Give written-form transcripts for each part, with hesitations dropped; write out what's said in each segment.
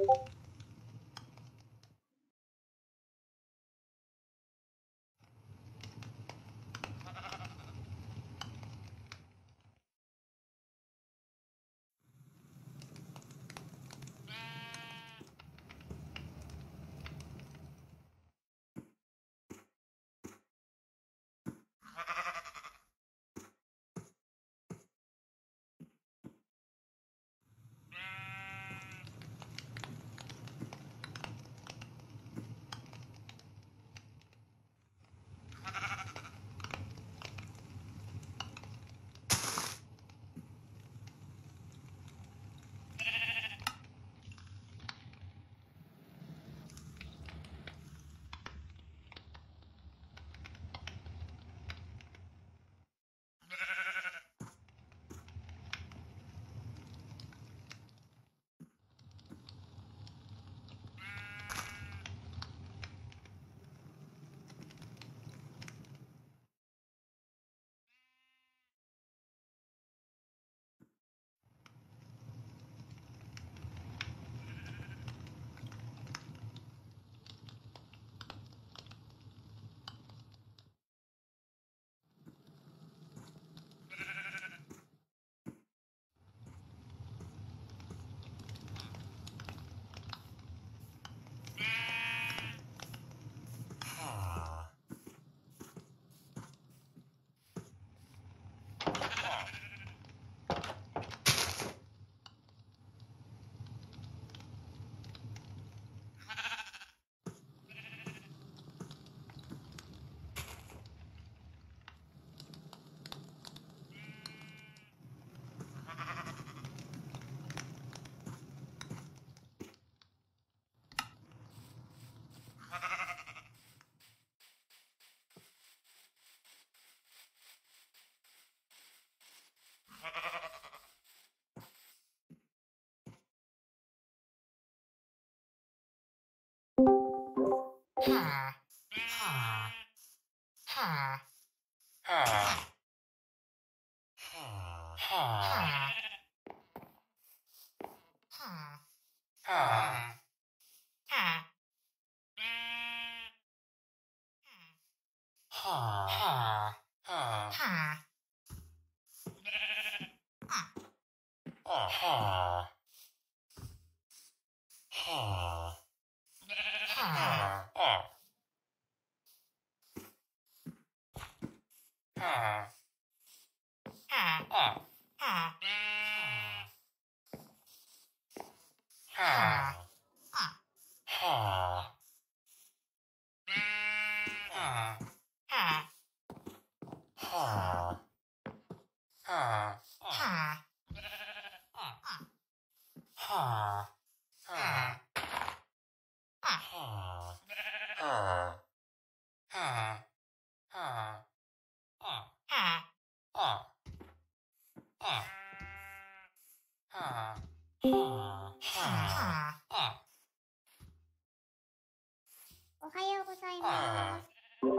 おはようございます。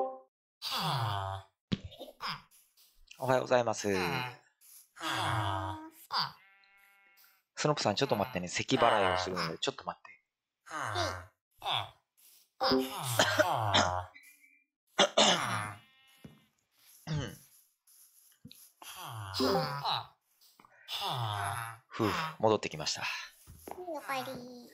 おはようございます。スノップさん、ちょっと待ってね。咳払いをするので、ちょっと待って。ふう、戻ってきました。 おかえり。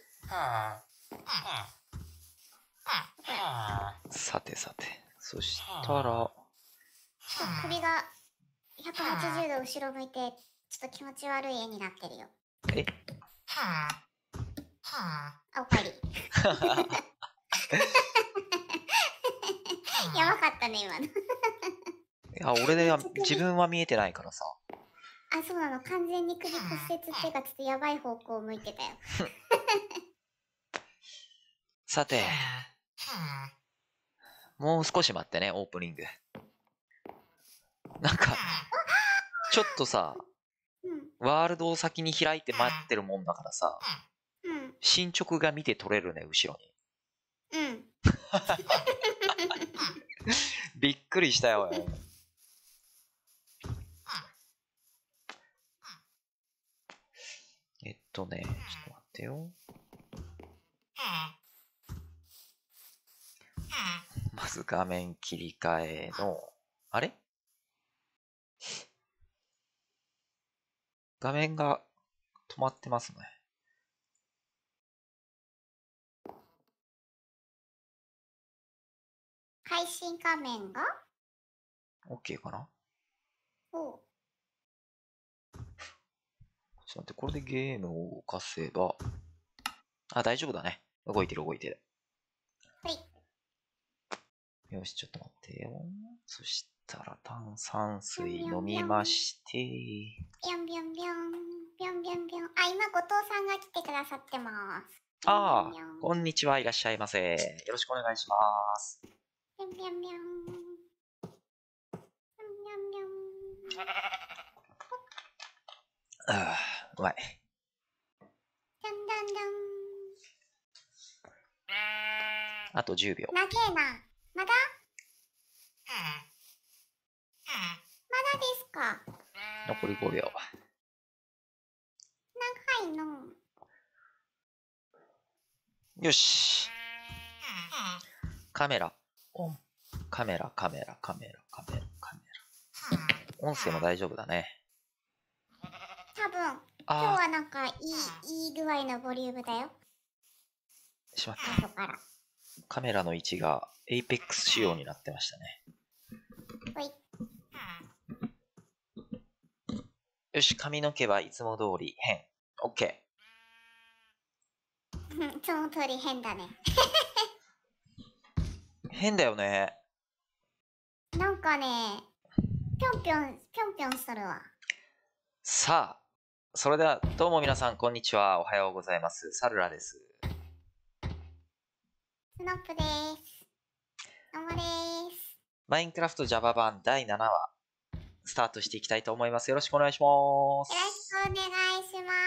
さてさて。そしたら、 首が180度後ろ向いて、ちょっと気持ち悪い絵になってるよ。 えおかえり。やばかったね、今の。 いや、俺は自分は見えてないからさ。 あ、そうなの。完全に首骨折っていうか、ちょっとやばい方向を向いてたよ。 さて、もう少し待ってね、オープニング。なんか、ちょっとさ、ワールドを先に開いて待ってるもんだからさ、進捗が見て取れるね、後ろに。びっくりしたよ。ちょっと待ってよ。 まず画面切り替えの、あれ画面が止まってますね。 配信画面が OK かな？ おちょっと待って、これでゲームを動かせば、あ、大丈夫だね。動いてる動いてる。 はい。 よし、ちょっと待ってよ。そしたら炭酸水飲みまして。 ビョンビョンビョン。ビョンビョンビョン。あ、今、後藤さんが来てくださってます。 ああ、こんにちは。いらっしゃいませ。よろしくお願いします。 ビョンビョンビョン。ビョンビョンビョン。 ああ、うまい。 ダンダンダン。 あと10秒。 長えな。まだですか？ 残り5秒。 長いの。 よし。カメラ。オン。カメラ、カメラ、カメラ、カメラ、カメラ。音声も大丈夫だね。 多分、今日はなんかいい具合のボリュームだよ。 しまった。 後から。 カメラの位置が APEX 仕様になってましたね。 ほい。 よし、髪の毛はいつも通り変。OK。 その通り変だね。 変だよね。 なんかね、ぴょんぴょんするわ。 さあ、それではどうも皆さんこんにちは。おはようございます。サルラです。 スノップです。どうもです。 マインクラフト Java 版第7話、スタートしていきたいと思います。よろしくお願いします。 よろしくお願いします。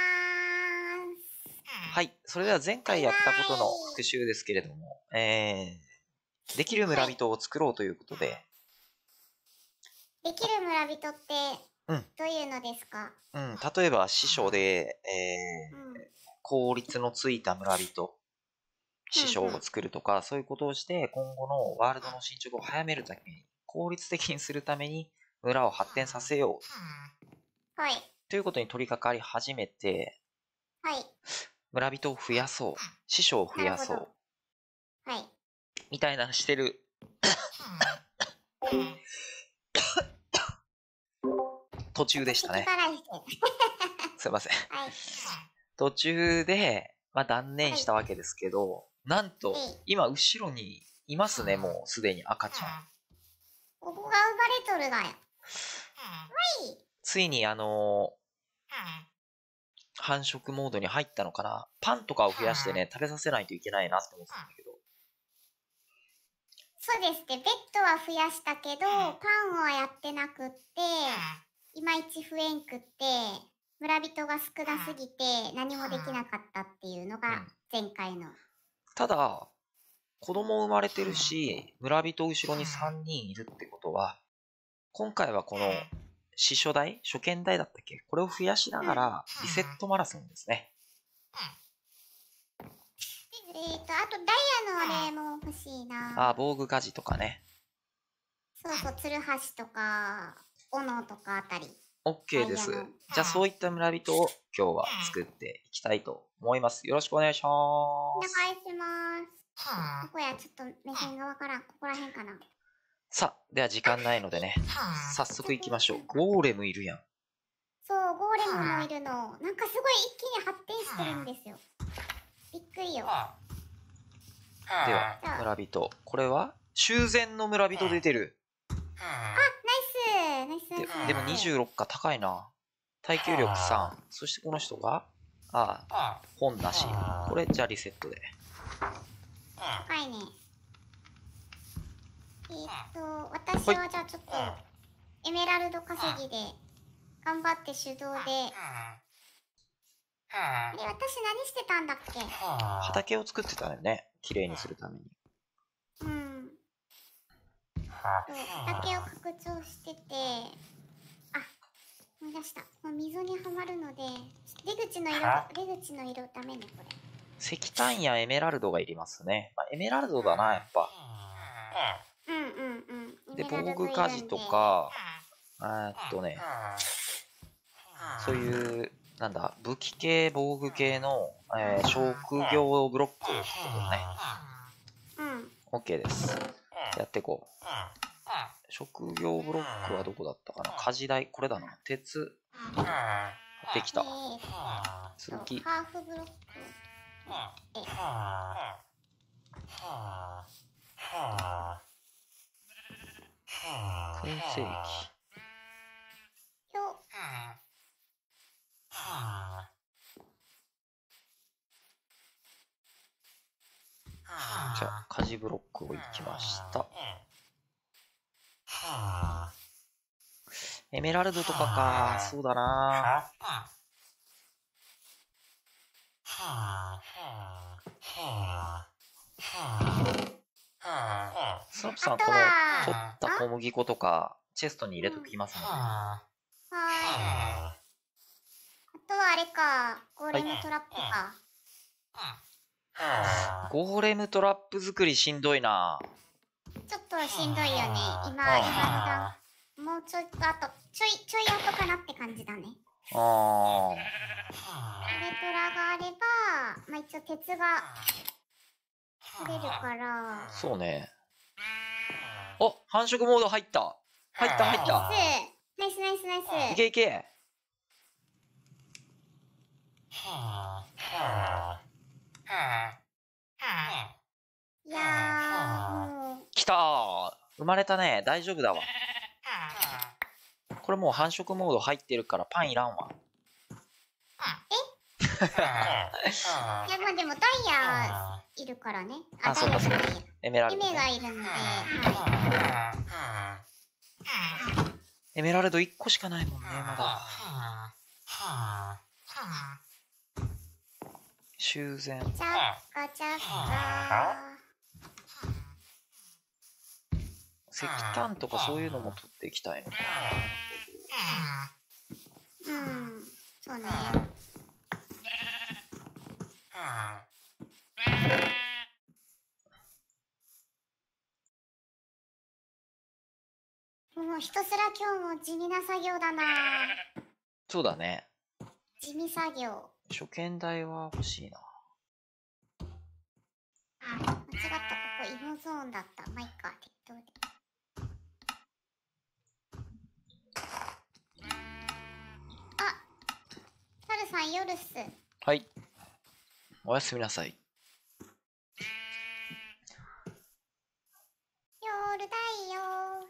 はい。それでは前回やったことの復習ですけれども、できる村人を作ろうということで。 できる村人ってどういうのですか？ 例えば師匠で、効率のついた村人、師匠を作るとか、そういうことをして今後のワールドの進捗を早めるために、効率的にするために村を発展させよう。 はい。 ということに取り掛かり始めて、 はい。 村人を増やそう。師匠を増やそう。 はい。 みたいなしてる。途中でしたね。すいません。 はい。 途中で、断念したわけですけど、なんと、今後ろにいますね、もうすでに赤ちゃん。 ここが生まれとるがや。はい。 ついに繁殖モードに入ったのかな。パンとかを増やしてね、食べさせないといけないなって思ってたんだけど。 そうですね。ベッドは増やしたけど、パンはやってなくって、いまいち増えんくって、村人が少なすぎて何もできなかったっていうのが前回の。 ただ、子供生まれてるし、村人後ろに3人いるってことは、今回はこの、司書代初見代だったっけ、これを増やしながら、リセットマラソンですね。 あとダイヤのあれも欲しいな。 防具鍛冶とかね。 そうそう、鶴橋とか、斧とかあたり。 OK です。じゃあそういった村人を今日は作っていきたいと思います。よろしくお願いします。 お願いします。ここや、ちょっと目線がわからん。ここら辺かな。 さあ、では時間ないのでね、早速行きましょう。ゴーレムいるやん。 そう、ゴーレムもいるの。なんかすごい一気に発展してるんですよ。びっくりよ。 では、村人。これは修繕の村人出てる。 あ、ナイス。 でも26か、高いな。耐久力3。そしてこの人が、本なし。これ、じゃあリセットで。 高いね。私はじゃあちょっと、エメラルド稼ぎで、頑張って手動で。あれ、私何してたんだっけ？ 畑を作ってたよね。綺麗にするために。 畑を拡張してて、思い出した。もう溝にはまるので、出口の色ダメね、これ。 石炭やエメラルドがいりますね。まあ、エメラルドだな、やっぱ。で、防具火事とか、そういう、なんだ、武器系、防具系の、職業ブロックってことね。OK です。やっていこう。職業ブロックはどこだったかな。火事台、これだな。鉄。できた。次。 ハーフブロック。 燻製機。じゃあ、火事ブロックをいきました。エメラルドとかか。そうだな。スナップさん、この取った小麦粉とか、チェストに入れときますので。 あとはあれか、ゴーレムトラップか。 ゴーレムトラップ作りしんどいな。 ちょっとしんどいよね。今、もうちょい後、ちょい後かなって感じだね。メトラがあれば、まあ一応鉄が取れるから。 そうね。お、繁殖モード入った。入った。 ナイス。 いけいけ。 いやもう。 来たー。生まれたね。大丈夫だわ。これもう繁殖モード入ってるからパンいらんわ。 いや、まあでもダイヤいるからね。 そうか。エメラルド、 がいるので。 エメラルド1個しかないもんね、まだ。修繕。 ガチャガ。 石炭とかそういうのも取っていきたいのかな。そうね。もうひたすら今日も地味な作業だな。 そうだね。 地味作業。 初見台は欲しいな。 間違った。ここ芋ゾーンだった。まあいっか。適当で。サルさん夜っす。 はい。おやすみなさい。 夜だよ。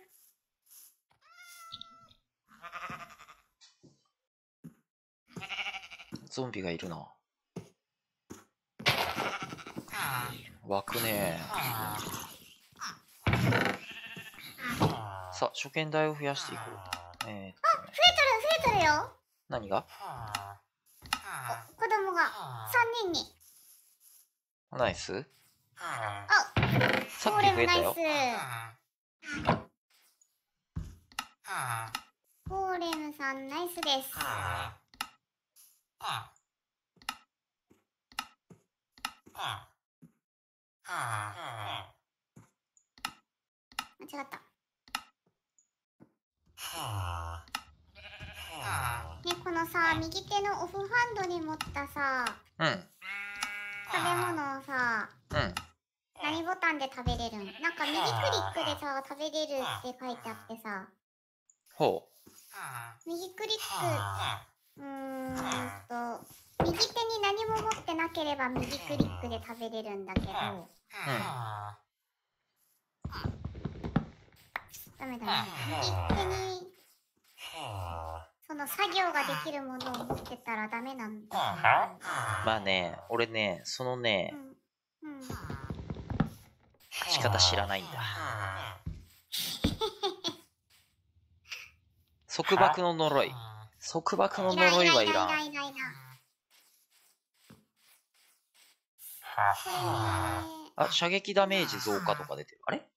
ゾンビがいるな。湧くね。さあ、初見台を増やしていこう。 増えとるよ。 何が？ 子供が3人に。 ナイス。 さっき増えたよ。ゴーレムさんナイスです。間違った。ね、このさ、右手のオフハンドに持ったさ、食べ物をさ、何ボタンで食べれるん？なんか右クリックでさ、食べれるって書いてあってさ。 ほう。 右クリック、右手に何も持ってなければ右クリックで食べれるんだけど。ダメだね。右手に、その作業ができるものを持ってたらダメなんだ。 まあね、俺ね、そのね、仕方知らないんだ。束縛の呪い。束縛の呪いはいらん。あ、射撃ダメージ増加とか出てる。あれ？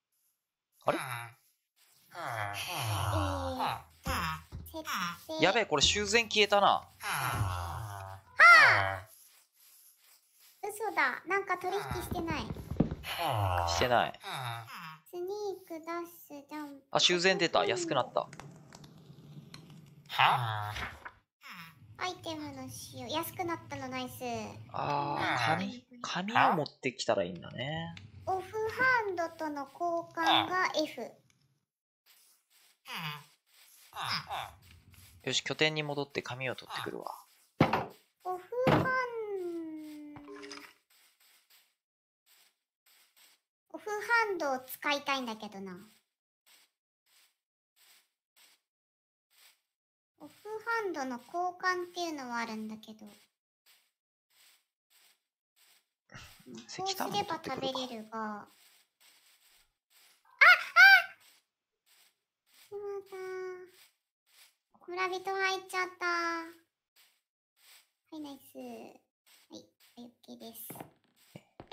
やべえ、これ修繕消えたな。 嘘嘘だ。なんか取引してない。 してない。 スニーク、ダッシュ、ジャンプ。 あ、修繕出た。安くなった。 アイテムの使用。安くなったのナイス。 紙を持ってきたらいいんだね。 オフハンドとの交換が F。 よし、拠点に戻って紙を取ってくるわ。 オフハンドを使いたいんだけどな。オフハンドの交換っていうのはあるんだけど。こうすれば食べれるが。しまった。村人入っちゃった。はい、ナイス。はい、OK です。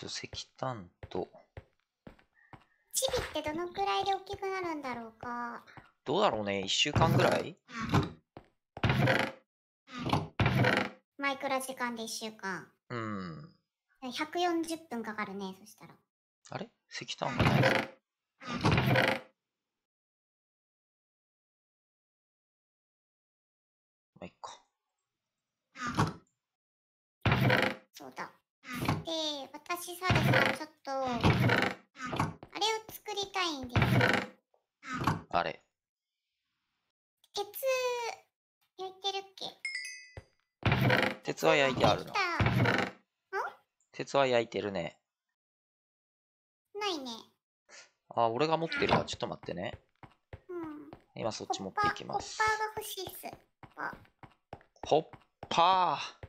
石炭と。 チビってどのくらいで大きくなるんだろうか。 どうだろうね、1週間ぐらい？ マイクロ時間で1週間。140分かかるね、そしたら。 あれ？石炭がないぞ。まあ、いっか。 そうだ。で、私さ、ちょっと、あれを作りたいんです。 あれ？ 鉄、焼いてるっけ？ 鉄は焼いてあるな。鉄は焼いてるね。 ないね。 あ、俺が持ってるわ。ちょっと待ってね。 うん。 今そっち持っていきます。 ホッパーが欲しいっす。 ホッパー。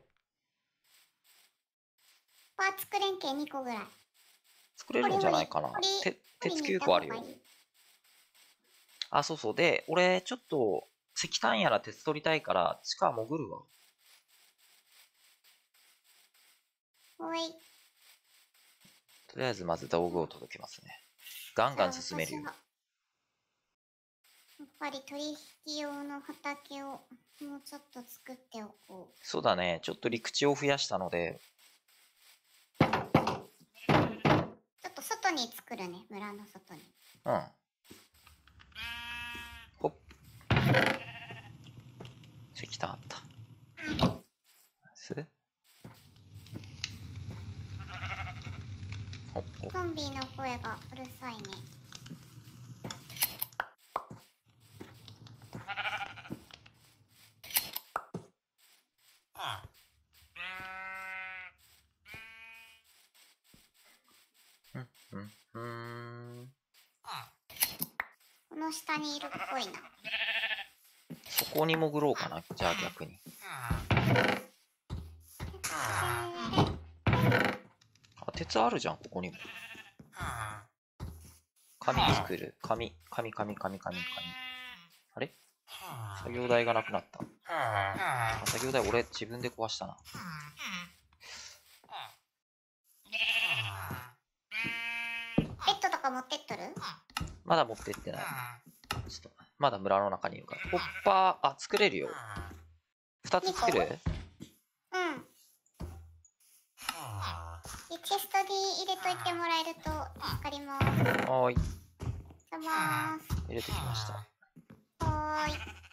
パー作れんけ2個ぐらい。 作れるんじゃないかな。鉄9個あるよ。あ、そうそう。で、俺、ちょっと、石炭やら鉄取りたいから、地下潜るわ。 ほい。 とりあえず、まず道具を届けますね。ガンガン進めるよ。 やっぱり取引用の畑をもうちょっと作っておこう。 そうだね。ちょっと陸地を増やしたので。 ちょっと外に作るね。村の外に。 うん。ほっ。石炭あった。 ゾンビの声がうるさいね。この下にいるっぽいな。 そこに潜ろうかな。じゃあ逆に。あ、鉄あるじゃん、ここにも。紙作る。紙。あれ？作業台がなくなった。作業台俺自分で壊したな。 ペットとか持ってっとる？ まだ持ってってない。ちょっとまだ村の中にいるから。ホッパー、あ、作れるよ。2つ作る？うん。で、 チェストに入れといてもらえると助かります。 はーい。 入れてきました。 はーい。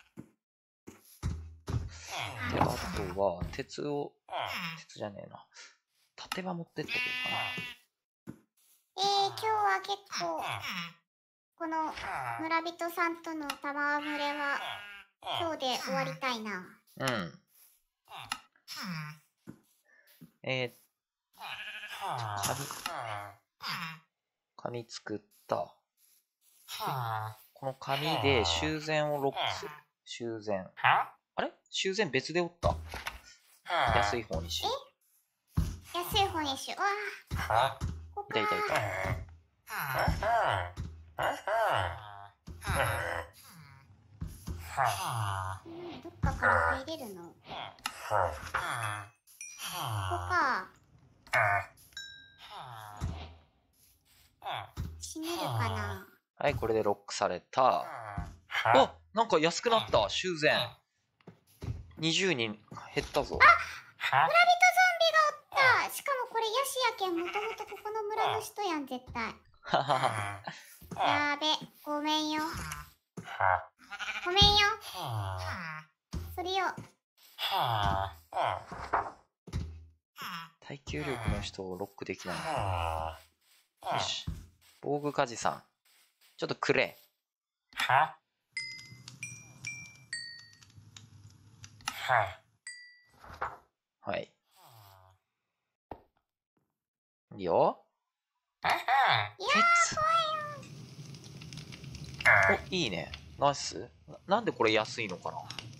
で、あとは、鉄じゃねえな。縦場持ってってこうかな。 今日は結構、この村人さんとの戯れは今日で終わりたいな。 うん。紙作った。この紙で修繕をロックする。修繕。あれ？修繕別で折った。安い方にしよう。安い方にしよう。わぁ。いた。 どっかから入れるの？ここか。閉めるかな？ はい、これでロックされた。あ、なんか安くなった。修繕。20人減ったぞ。 あ、村人ゾンビがおった。しかもこれシやけん、もともとここの村の人やん、絶対。 ははは。 やーべ、ごめんよ。ごめんよ。それよ。 耐久力の人をロックできない。よし。防具鍛冶さん。ちょっとくれ。はい。いいよ。 いや鉄。お、いいね。ナイス。なんでこれ安いのかな。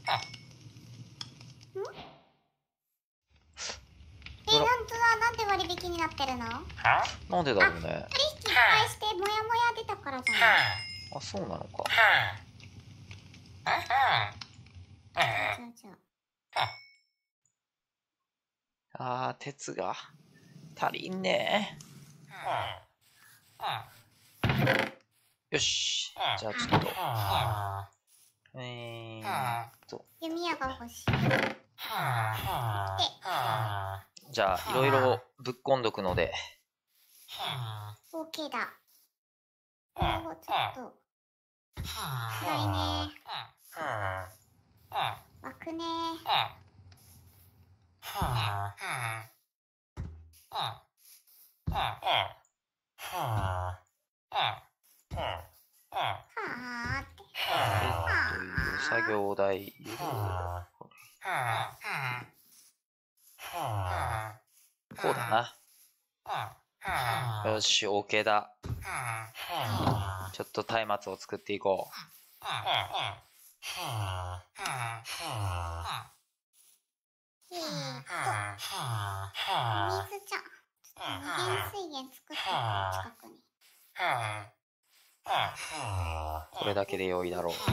なんとだ、なんで割引になってるの？ なんでだろうね。 取引いっぱいして、もやもや出たからじゃない？ あ、そうなのか。 じゃあー、鉄が足りんね。よし。じゃあちょっと。 弓矢が欲しい。 じゃあ、いろいろぶっこんどくので。 OK だ。ちょっと。暗いね。湧くね。はーって。 作業台。こうだな。よし、OK だ。ちょっと松明を作っていこう。 水じゃ。無限水源作っておく、近くに。 これだけで良いだろう。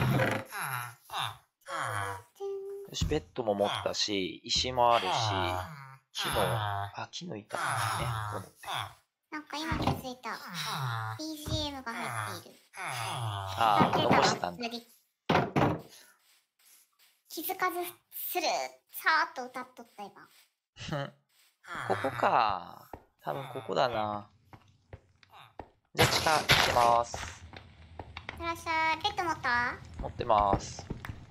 よし、ベッドも持ったし、石もあるし、木の板ね。 なんか今気づいた。BGM が入っている。 残してたんだ。 気づかずする。さーっと歌っとった今。 ここか。多分ここだな。じゃあ地下行ってます。 いらっしゃい。ベッド持った？ 持ってます。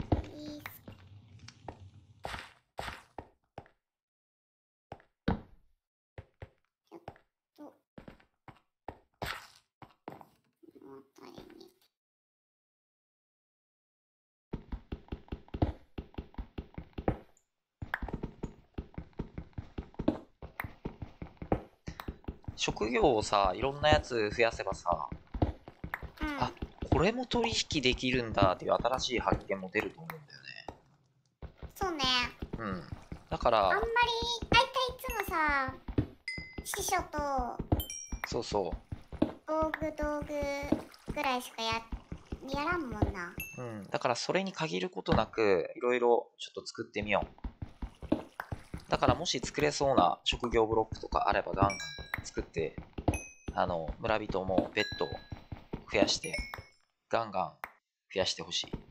職業をさ、いろんなやつ増やせばさ、あ、これも取引できるんだっていう新しい発見も出ると思うんだよね。 そうね。 うん。だから、 あんまり、大体いつもさ、師匠と、 そうそう。 道具ぐらいしかやらんもんな。 うん。だからそれに限ることなく、いろいろちょっと作ってみよう。だからもし作れそうな職業ブロックとかあればガンガン作って、村人もベッドを増やして、ガンガン増やしてほしい。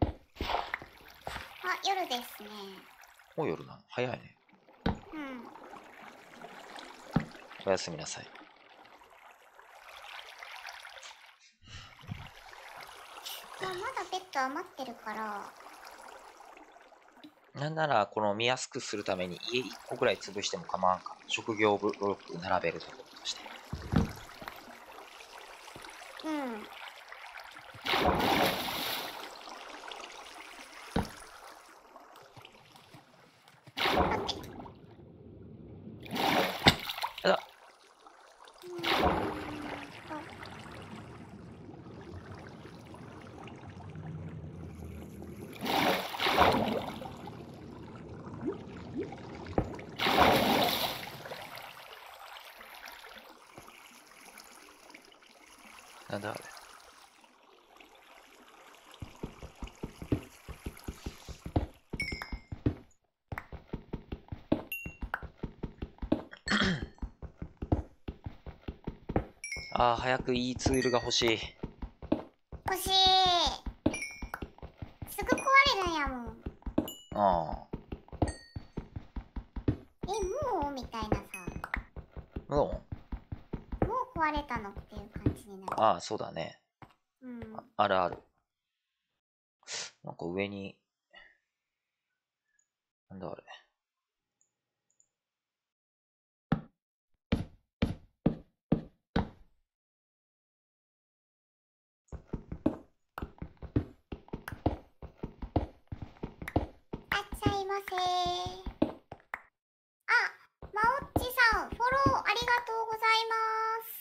あ、夜ですね。 もう夜なの？早いね。 うん。 おやすみなさい。 まだベッド余ってるから。 なんなら、この見やすくするために家1個ぐらい潰しても構わんか。職業ブロック並べるところとして。 うん。 なんだあれ。ああ、早くいいツールが欲しい。 欲しい。すぐ壊れるんやもん。 ああ。 もうみたいなさ。 うん。 もう壊れたのっていう感じになる。 ああ、そうだね。 うん。 あるある。なんか上に、なんだあれ。 あっちゃいませー。あ、まおっちさん、フォローありがとうございます。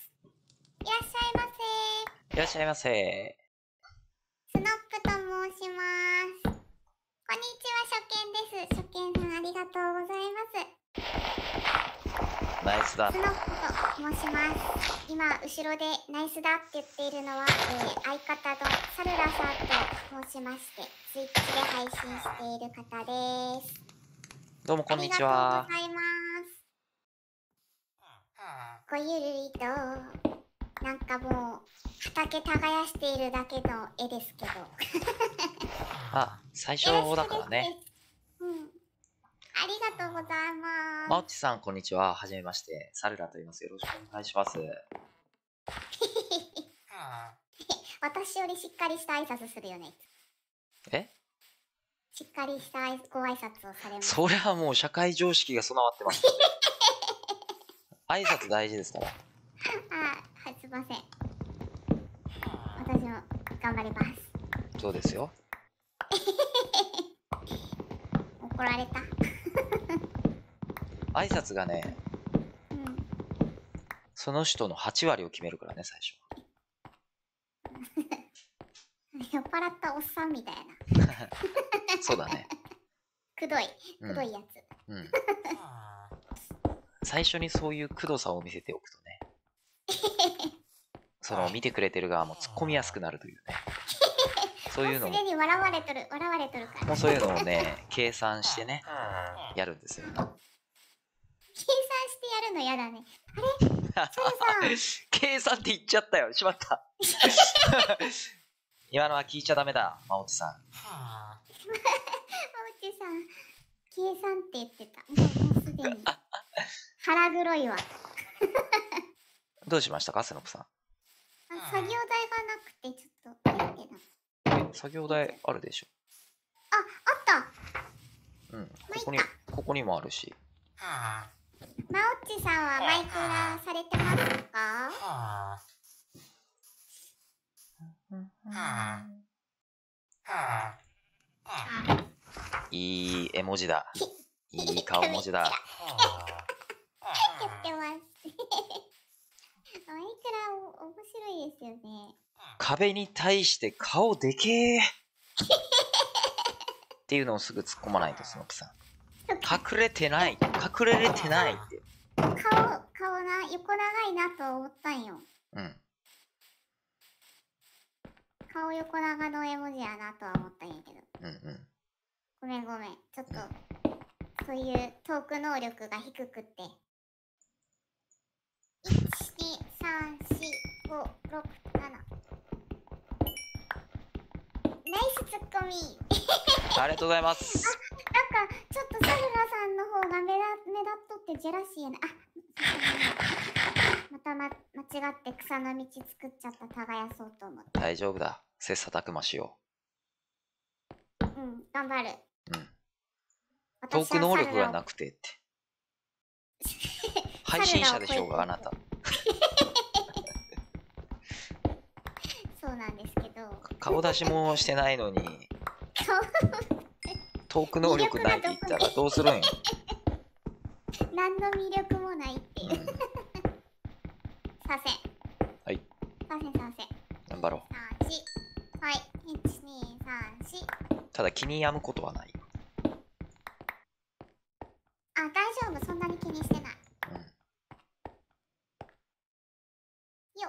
いらっしゃいませ。 いらっしゃいませ。 スノップと申します。こんにちは、初見です。初見さんありがとうございます。 ナイスだ。 スノップと申します。今、後ろでナイスだって言っているのは、相方のサルラさんと申しまして、ツイッチで配信している方です。 どうもこんにちあは。 りがとうございます。ごゆるりと、なんかもう、畑耕しているだけの絵ですけど。 あ、最初だからね。 うん。ありがとうございます。 まおっちさん、こんにちは。はじめまして。サルラと言います。よろしくお願いします。 私よりしっかりした挨拶するよね。 え？ しっかりしたご挨拶をされます。 そりゃもう社会常識が備わってます。挨拶大事ですから。 はい、すいません。私も頑張ります。 そうですよ。 怒られた。 挨拶がね、 うん。 その人の8割を決めるからね、最初。 酔っ払ったおっさんみたいな。 そうだね。 くどいやつ。 うん。最初にそういうくどさを見せておくとね、その見てくれてる側も突っ込みやすくなるというね。そういうのもうすでに笑われとるから。 もうそういうのをね、計算してね、やるんですよ。 計算してやるのやだね。あれ計算って言っちゃったよ。しまった。今のは聞いちゃダメだ、まおちさん。 まおちさん、計算って言ってた。もうすでに。腹黒いわ。 どうしましたか、スノップさん。 作業台がなくて、ちょっと入ってな。 作業台あるでしょ。 あった。 うん、ここにもあるし。 まおっちさんはマイクラされてますか？ いい絵文字だ。いい顔文字だ。 やってます。マイクラ面白いですよね。 壁に対して顔でけーっていうのをすぐ突っ込まないと、スノップさん。隠れてない。隠れれてないって。 顔な、横長いなと思ったんよ。 うん。 顔横長の絵文字やなとは思ったんやけど。 うんうん。 ごめん。ちょっと、そういうトーク能力が低くって。1、2、3、4、5、6、7。ナイスツッコミ。 ありがとうございます。 なんか、ちょっとサルラさんの方が目立っとってジェラシーやな。また間違って草の道作っちゃった。耕そうと思って。 大丈夫だ。切磋琢磨しようん、頑張る。 う。うん。トーク能力がなくてって。配信者でしょうが、あなた。 そうなんですけど。 顔出しもしてないのに、トーク能力ないって言ったらどうするんよ。 何の魅力もないっていう。させ。 はい。 させ。 頑張ろう。 はい。1、2、3、4。 ただ気に病むことはない。 大丈夫。そんなに気にしてない。よ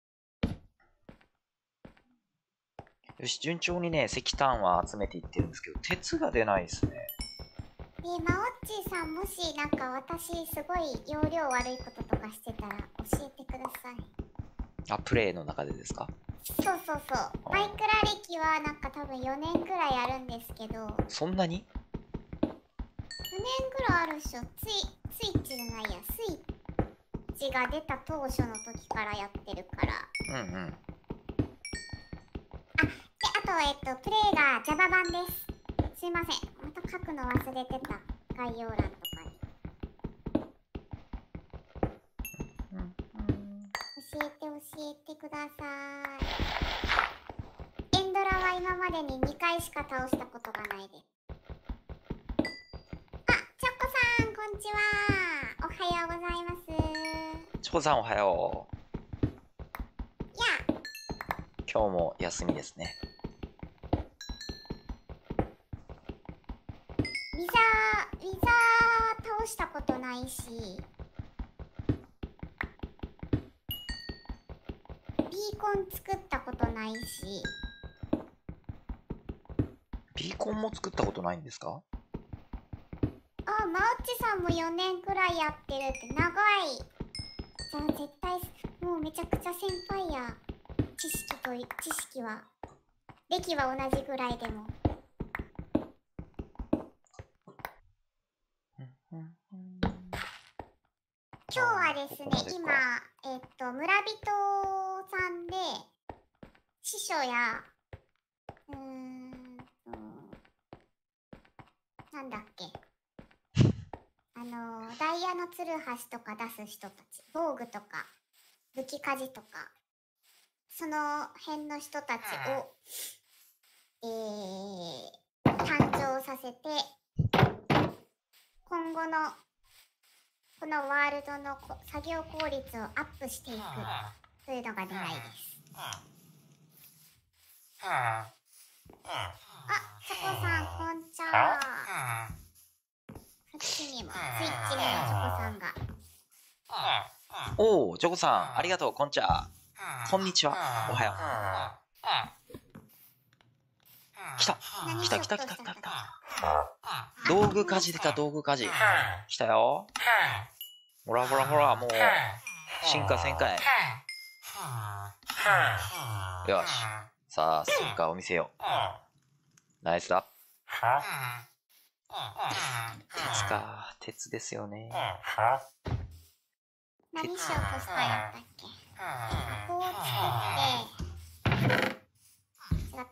よし、順調にね、石炭は集めていってるんですけど、鉄が出ないですね。 まおっちさん、もしなんか私すごい容量悪いこととかしてたら教えてください。 あ、プレイの中でですか？ そう。マイクラ歴はなんか多分4年くらいあるんですけど。 そんなに？ 4年くらいあるっしょ。ツイッチじゃないや。スイチが出た当初の時からやってるから。 うんうん。 で、あと、プレイが Java 版です。すいません。また書くの忘れてた。概要欄とかに。教えてください。エンドラは今までに2回しか倒したことがないです。あ、チョコさん、こんにちは。おはようございます。 チョコさんおはよう。 や今日も休みですね。 ウィザー倒したことないし、ビーコン作ったことないし。 ビーコンも作ったことないんですか？ あ、マッチさんも4年くらいやってるって長い。じゃあ絶対もうめちゃくちゃ先輩や。知識は歴は同じぐらいでも。今日はですね、今村人さんで師匠やなんだっけ、ダイヤのツルハシとか出す人たち、防具とか武器鍛冶とかその辺の人たちを、誕生させて、今後のこのワールドの作業効率をアップしていくというのが狙いです。あ、チョコさんこんちゃ。そっちにも、スイッチにもチョコさんが。 おお、チョコさんありがとう。こんちゃ。こんにちは。おはよう。来た。道具家事か、道具家事。来たよ。ほら、もう、進化1000回。よし。さあ、進化を見せよう。ナイスだ。鉄か、鉄ですよね。 何しようとしたんやったっけ。こう作って、違った。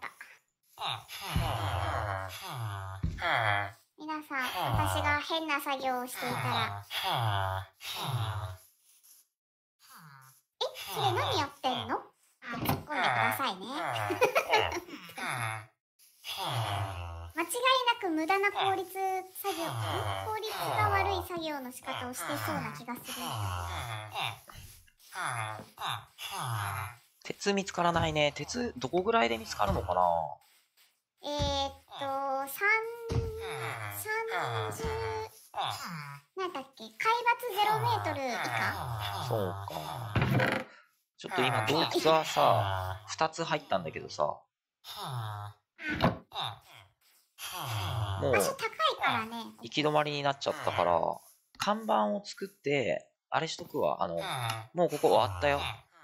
皆さん、私が変な作業をしていたら、それ何やってんのって突っ込んでくださいね。間違いなく無駄な効率が悪い作業の仕方をしてそうな気がする。 鉄見つからないね。鉄どこぐらいで見つかるのかな。 なんだっけ、海抜0メートル以下。 そうか。ちょっと今洞窟はさ、2つ入ったんだけどさ、もう場所高いからね。 行き止まりになっちゃったから、看板を作ってあれしとくわ。もうここ終わったよ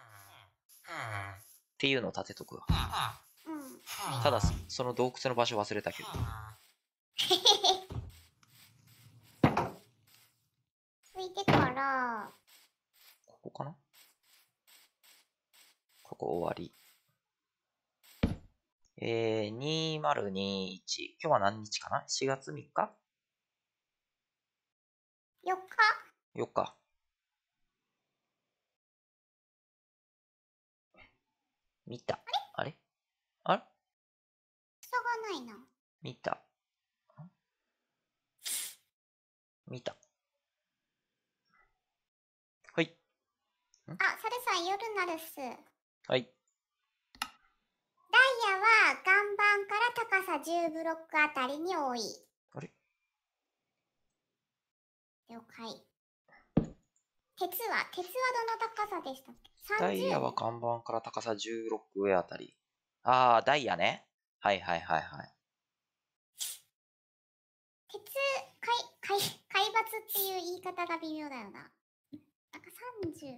っていうのを立てとくわ。ただその洞窟の場所忘れたけど。 ついてからここかな。ここ終わり。2021。今日は何日かな？ 4 月3日 4日 ?4 日。見た。あれ草がないな。 見た。はい。 あ、それさん、夜なるっす。 はい。 ダイヤは岩盤から高さ10ブロックあたりに多い。 あれ？ 了解。鉄はどの高さでしたっけ？ 30？ ダイヤは岩盤から高さ10ブロック上あたり。ああ、ダイヤね。はいはいはいはい。 鉄、海抜っていう言い方が微妙だよな。なんか30。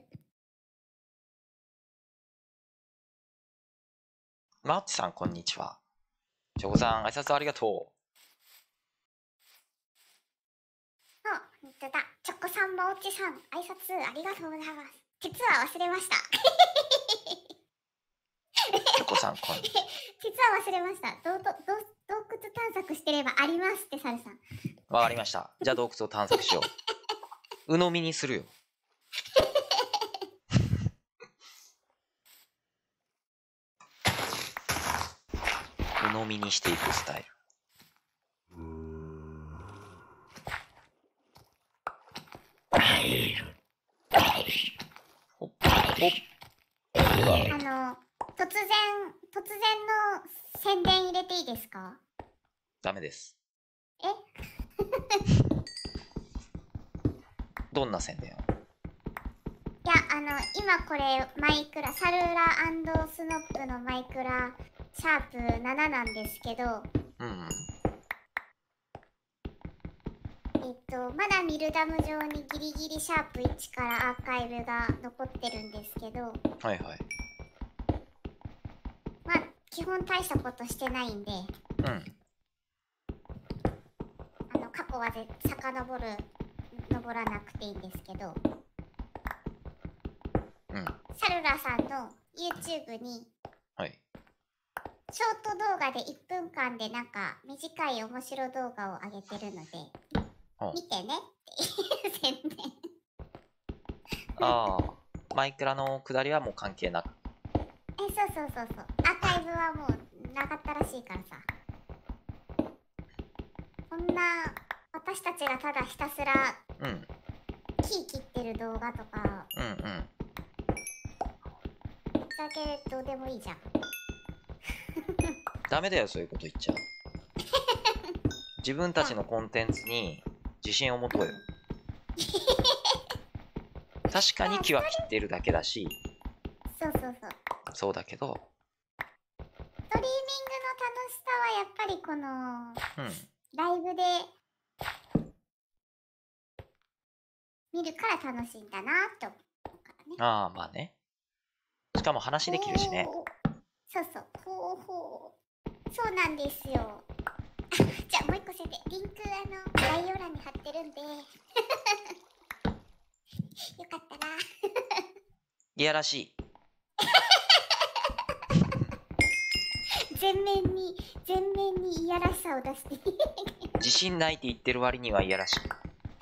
マッチさん、こんにちは。チョコさん、挨拶ありがとう。 あ、ほんとだ。チョコさんんまおっちさん、挨拶ありがとうございます。実は忘れました。 チョコさん、こんにちは。 実は忘れました。洞窟探索してればありますって、サルさん。 わかりました。じゃあ洞窟を探索しよう。鵜呑みにするよ。鵜呑みにしていくスタイル。ほっほっ。 突然の宣伝入れていいですか？ ダメです。 えどんな宣伝を？ いや、今これマイクラ、サルラ&スノップのマイクラ、シャープ7なんですけど、まだミルダム上にギリギリシャープ1からアーカイブが残ってるんですけど、 はいはい。 まあ、基本大したことしてないんで、過去は登らなくていいんですけど、サルラさんの YouTube に、 はい。 ショート動画で1分間でなんか短い面白動画を上げてるので、見てねっていう宣伝。 ああ、マイクラの下りはもう関係なく。 そう。アーカイブはもうなかったらしいからさ。こんな私たちがただひたすら木切ってる動画とか、だけどうでもいいじゃん。 ダメだよ、そういうこと言っちゃう。自分たちのコンテンツに自信を持とうよ。確かに木は切ってるだけだし、そうだけど、 ストリーミングの楽しさはやっぱりこの、ライブで見るから楽しいんだなって思うからね。 ああ、まあね。しかも話できるしね。 そうなんですよ。じゃあもう一個宣伝。リンク概要欄に貼ってるんでよかったら。 いやらしい。 全面にいやらしさを出して自信ないって言ってる割にはいやらしい。 チョコ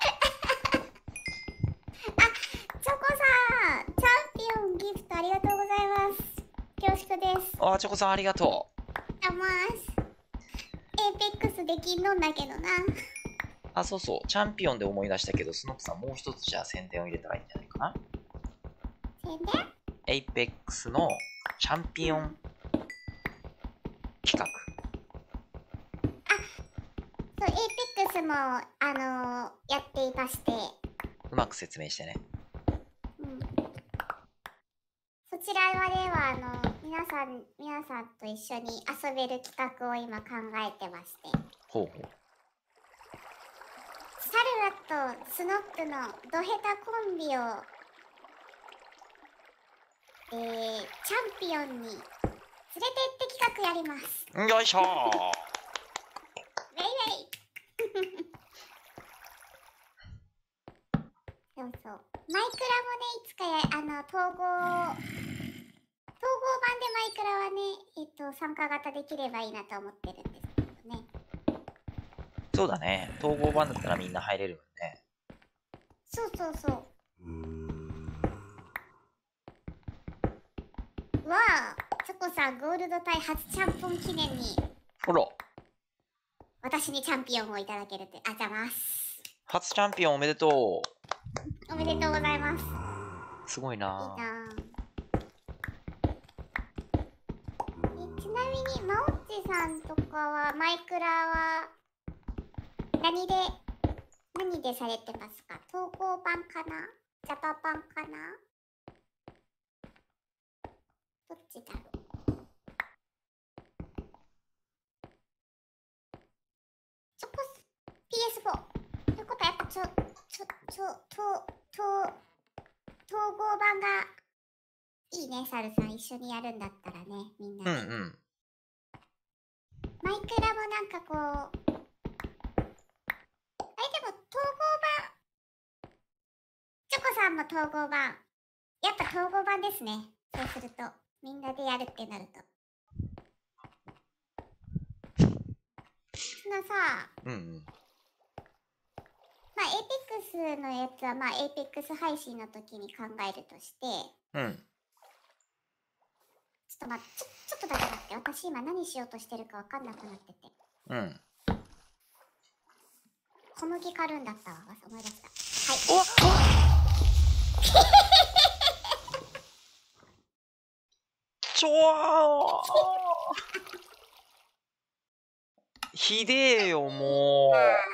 さん、チャンピオンギフトありがとうございます。恐縮です。 チョコさんありがとう。 あます。エーペックスできんのんだけどな。 そうそう。チャンピオンで思い出したけど、スノップさんもう一つじゃあ宣伝を入れたらいいんじゃないかな。 宣伝？ エイペックスのチャンピオン企画。 そう、エイペックスも、やっていまして。 うまく説明してね。 そちらでは、皆さんと一緒に遊べる企画を今考えてまして。サルラとスノップのドヘタコンビを、チャンピオンに連れてって企画やります。 よいしょー。 ウェイウェイそう。マイクラもね、いつか統合版でマイクラはね、参加型できればいいなと思ってるんですけどね。 そうだね。統合版だったらみんな入れるよね。 そう。わあ、チョコさんゴールド対初チャンピオン記念に。 ほら。 私にチャンピオンをいただけるって、あざます。 初チャンピオンおめでとう。おめでとうございます。 すごいな。 いいな。ちなみに、まおっちさんとかは、マイクラは、何でされてますか？統合版かな？ジャパ版かな？どっちだろう？PS4。ということはやっぱ統合版がいいね、サルさん。一緒にやるんだったらね、みんなで。マイクラもなんかこう、でも統合版さんも統合版。やっぱ統合版ですね。そうすると。みんなでやるってなると。そのさ、 うんうん。 まあ、エイペックスのやつは、まあ、エイペックス配信の時に考えるとして、 うん。 ちょっと待って、ちょっとだけ待って。私今何しようとしてるか分かんなくなってて。 うん。 小麦刈るんだったわ。思い出した。はい。 おちょーひでえよ、も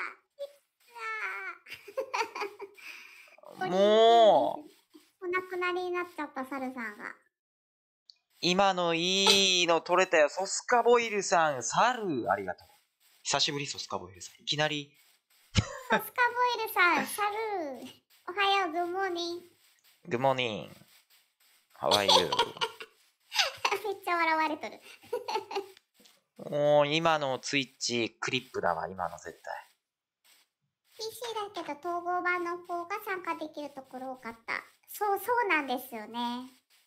う。もう。 お亡くなりになっちゃったサルさんが。 今のいいの取れたよ。ソスカボイルさん、サル、ありがとう。久しぶり、ソスカボイルさん。いきなり。 ソスカボイルさん、サル。おはよう、グッモーニング。 Good morning. How are you? めっちゃ笑われとる。 もう今のツイッチクリップだわ、今の絶対。 PC だけど統合版の方が参加できるところ多かった。そうなんですよね。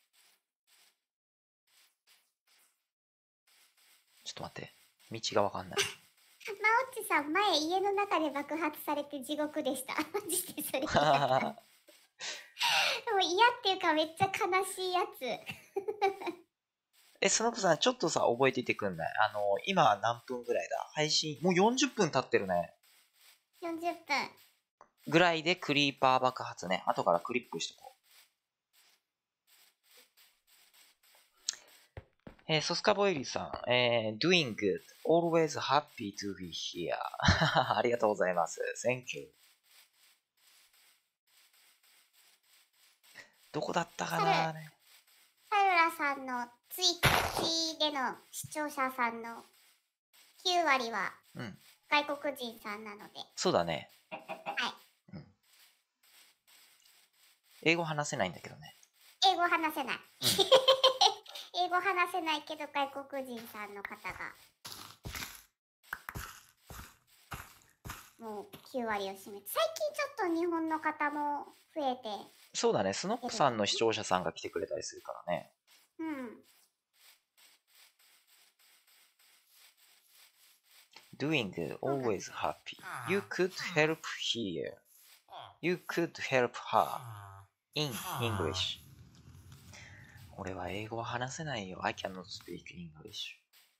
ちょっと待って。道がわかんない。 マオッチさん、前家の中で爆発されて地獄でした。マジでそれ嫌だ。でも嫌っていうかめっちゃ悲しいやつ。 スノープさん、ちょっとさ、覚えていてくんない？今何分ぐらいだ？配信、もう40分経ってるね。 40分。 ぐらいでクリーパー爆発ね。後からクリップしとこう。ソスカボイリさん、doing good, always happy to be here. ありがとうございます。Thank you. どこだったかなね。 サルラさんのツイッチでの視聴者さんの9割は外国人さんなので。 そうだね。 はい。 英語話せないんだけどね。 英語話せない。英語話せないけど外国人さんの方がもう9割を占めて、最近ちょっと日本の方も増えて。 そうだね、スノップさんの視聴者さんが来てくれたりするからね。 うん。 Doing good, always happy. You could help here. You could help her. In English. 俺は英語は話せないよ。I cannot speak English.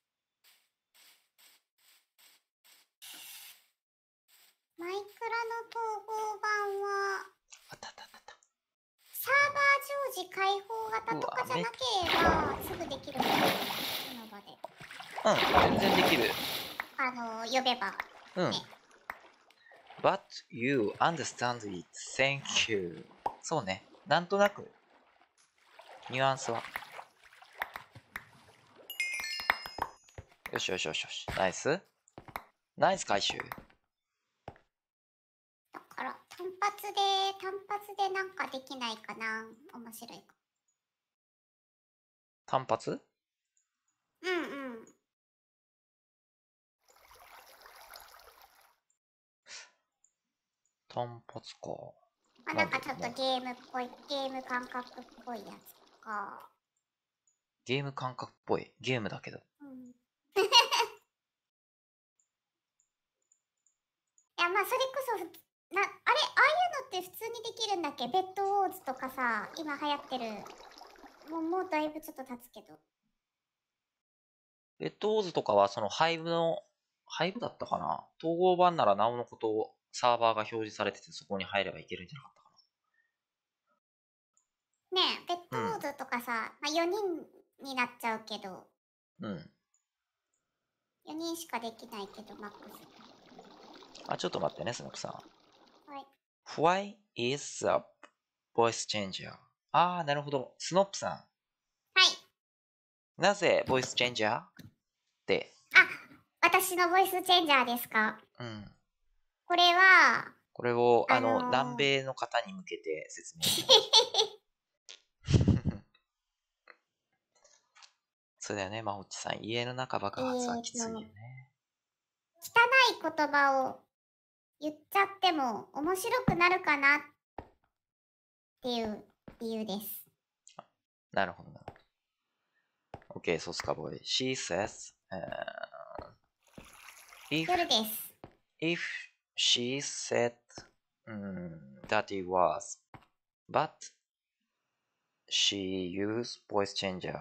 マイクラの統合版はあったあったあった。 サーバー常時開放型とかじゃなければすぐできるので、その場で。 全然できる。 呼べば。ね。 But you understand it. Thank you. そうね。なんとなく。ニュアンスは。よしよしよしよし。ナイス。ナイス回収。 だから単発でなんかできないかな。面白いか。 単発？単発か。 まあ、なんかちょっとゲーム感覚っぽいやつとか。 ゲーム感覚っぽい。ゲームだけど。 いや、まあそれこそああいうのって普通にできるんだっけ？ベッドウォーズとかさ、今流行ってる。もうだいぶちょっと経つけど。 ベッドウォーズとかはそのハイブだったかな？統合版ならなおのことをサーバーが表示されててそこに入ればいけるんじゃなかったかな。ねえ、ベッドウォーズとかさ、まあ4人になっちゃうけど。4人しかできないけど、マックス。 ちょっと待ってね、スノップさん。 はい。 Why is the voice changer? なるほど。スノップさん。 はい。 なぜボイスチェンジャーって。 私のボイスチェンジャーですか？これを、南米の方に向けて説明して。そうだよね、まほっちさん。家の中爆発はきついよね。 汚い言葉を言っちゃっても面白くなるかなっっていう理由です。 なるほど。Okay, so Skaboy. She says, 夜です。 if she said that it was, but she used voice changer,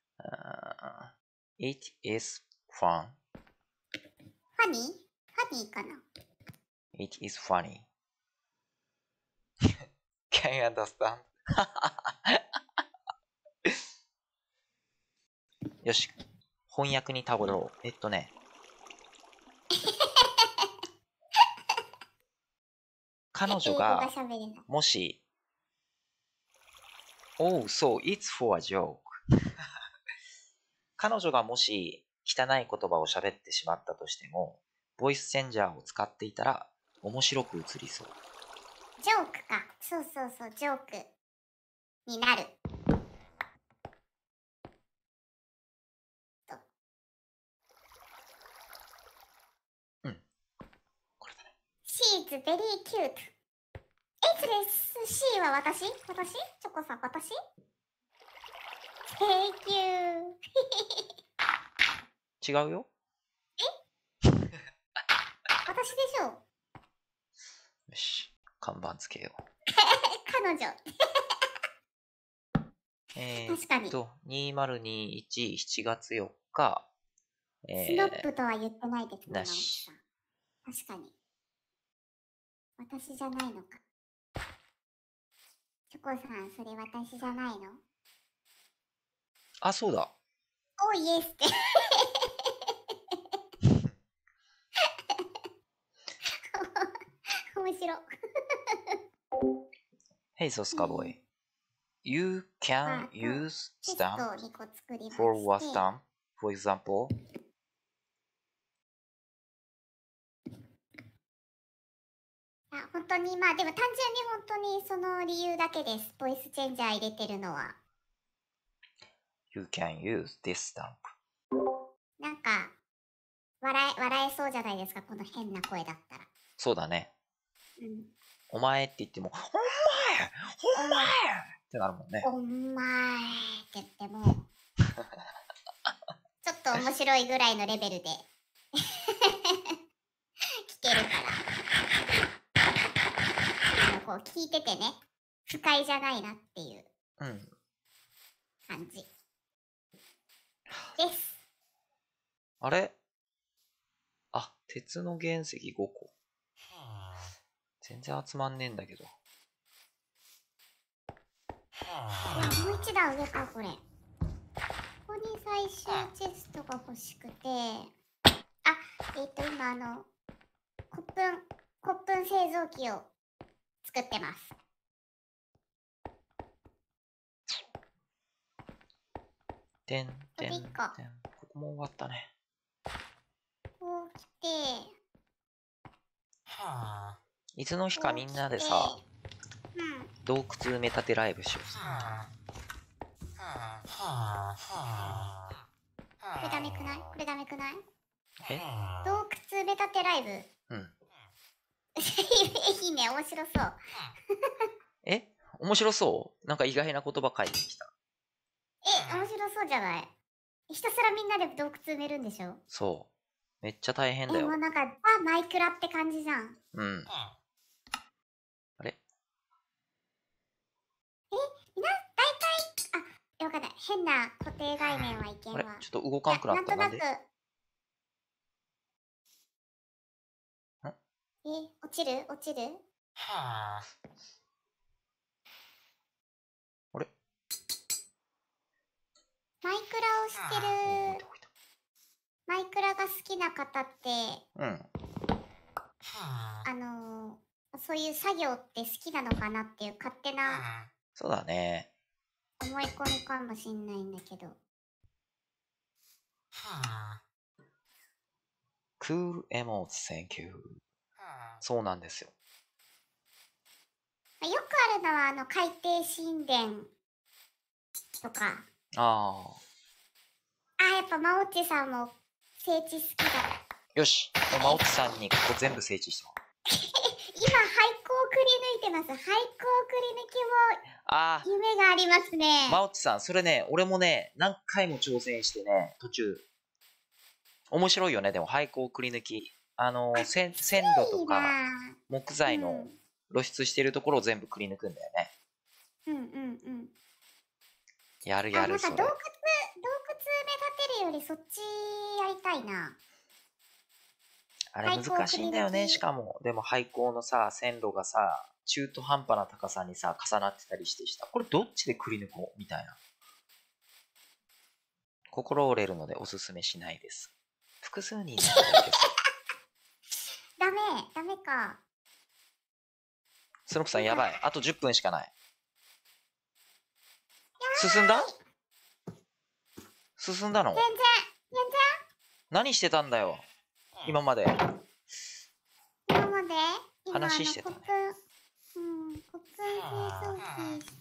it is fun. ファニーかな It is funny. Can you understand? よし。翻訳にたどろう。彼女が、もし、Oh, so it's for a joke. 彼女がもし、汚い言葉を喋ってしまったとしても、ボイスチェンジャーを使っていたら、面白く映りそう。 ジョークか。そう、ジョークになる。 これだね。 She is very cute. それ、C は私チョコさん、私 Thank you. 違うよ。 私でしょ。 よし。看板つけよう。 彼女。確かに。 2021、7月4日。 スノップとは言ってないですね、 なし。 確かに。私じゃないのか。チョコさん、それ私じゃないの？ あ、そうだ。 おイエスって。面白い。 Hey, Soskaboy. You can use stamp for what stamp? For example, 本当にでも単純に本当にその理由だけです。ボイスチェンジャー入れてるのは。 You can use this stamp. なんか笑えそうじゃないですか、この変な声だったら。 そうだね。お前って言っても、お前ってなるもんね。 お前って言っても、ちょっと面白いぐらいのレベルで聞けるから。こう聞いててね、不快じゃないなっていう感じです。 あれ？あ、鉄の原石5個。全然集まんねえんだけど。 もう一段上か、これ。ここに最終チェストが欲しくて、今コップン製造機を作ってます。 ここも終わったね。 こう来て、 いつの日かみんなでさ、洞窟埋め立てライブしようさ。 これダメくない？洞窟埋め立てライブ。いいね、面白そう。 面白そう？なんか意外な言葉書いてきた。 面白そうじゃない？ひたすらみんなで洞窟埋めるんでしょ？ そう。めっちゃ大変だよ。 もうなんか、マイクラって感じじゃん。 あれ？ みんな大体、よかった。変な固定概念はいけんわ。 ちょっと動かんくなった。 なんとなく。落ちる？ あれ？ マイクラをしてる、マイクラが好きな方って、そういう作業って好きなのかなっていう勝手な、 そうだね。 思い込みかもしんないんだけど。 Cool emotes, thank you. そうなんですよ。 よくあるのは海底神殿とか。やっぱマオッチさんも聖地好きだ。よし、マオッチさんにここ全部聖地してもらう。 今廃校をくり抜いてます。廃校くり抜あきも夢がありますね。 マオチさん、それね、俺もね、何回も挑戦してね、途中。面白いよね、でも廃校くり抜き。線路とか木材の露出してるところを全部くり抜くんだよね。 うんうんうん。 やるやる、それ。 洞窟目立てるよりそっちやりたいな。 あれ難しいんだよね、しかも。でも廃校のさ、線路がさ、中途半端な高さにさ、重なってたりしてした。これどっちでくり抜こうみたいな。心折れるのでおすすめしないです。複数人だったらいいですダメか。 スノップさんやばい。あと10分しかない。進んだの？ 全然。 何してたんだよ。今まで。話してたね。 コップ清掃機して。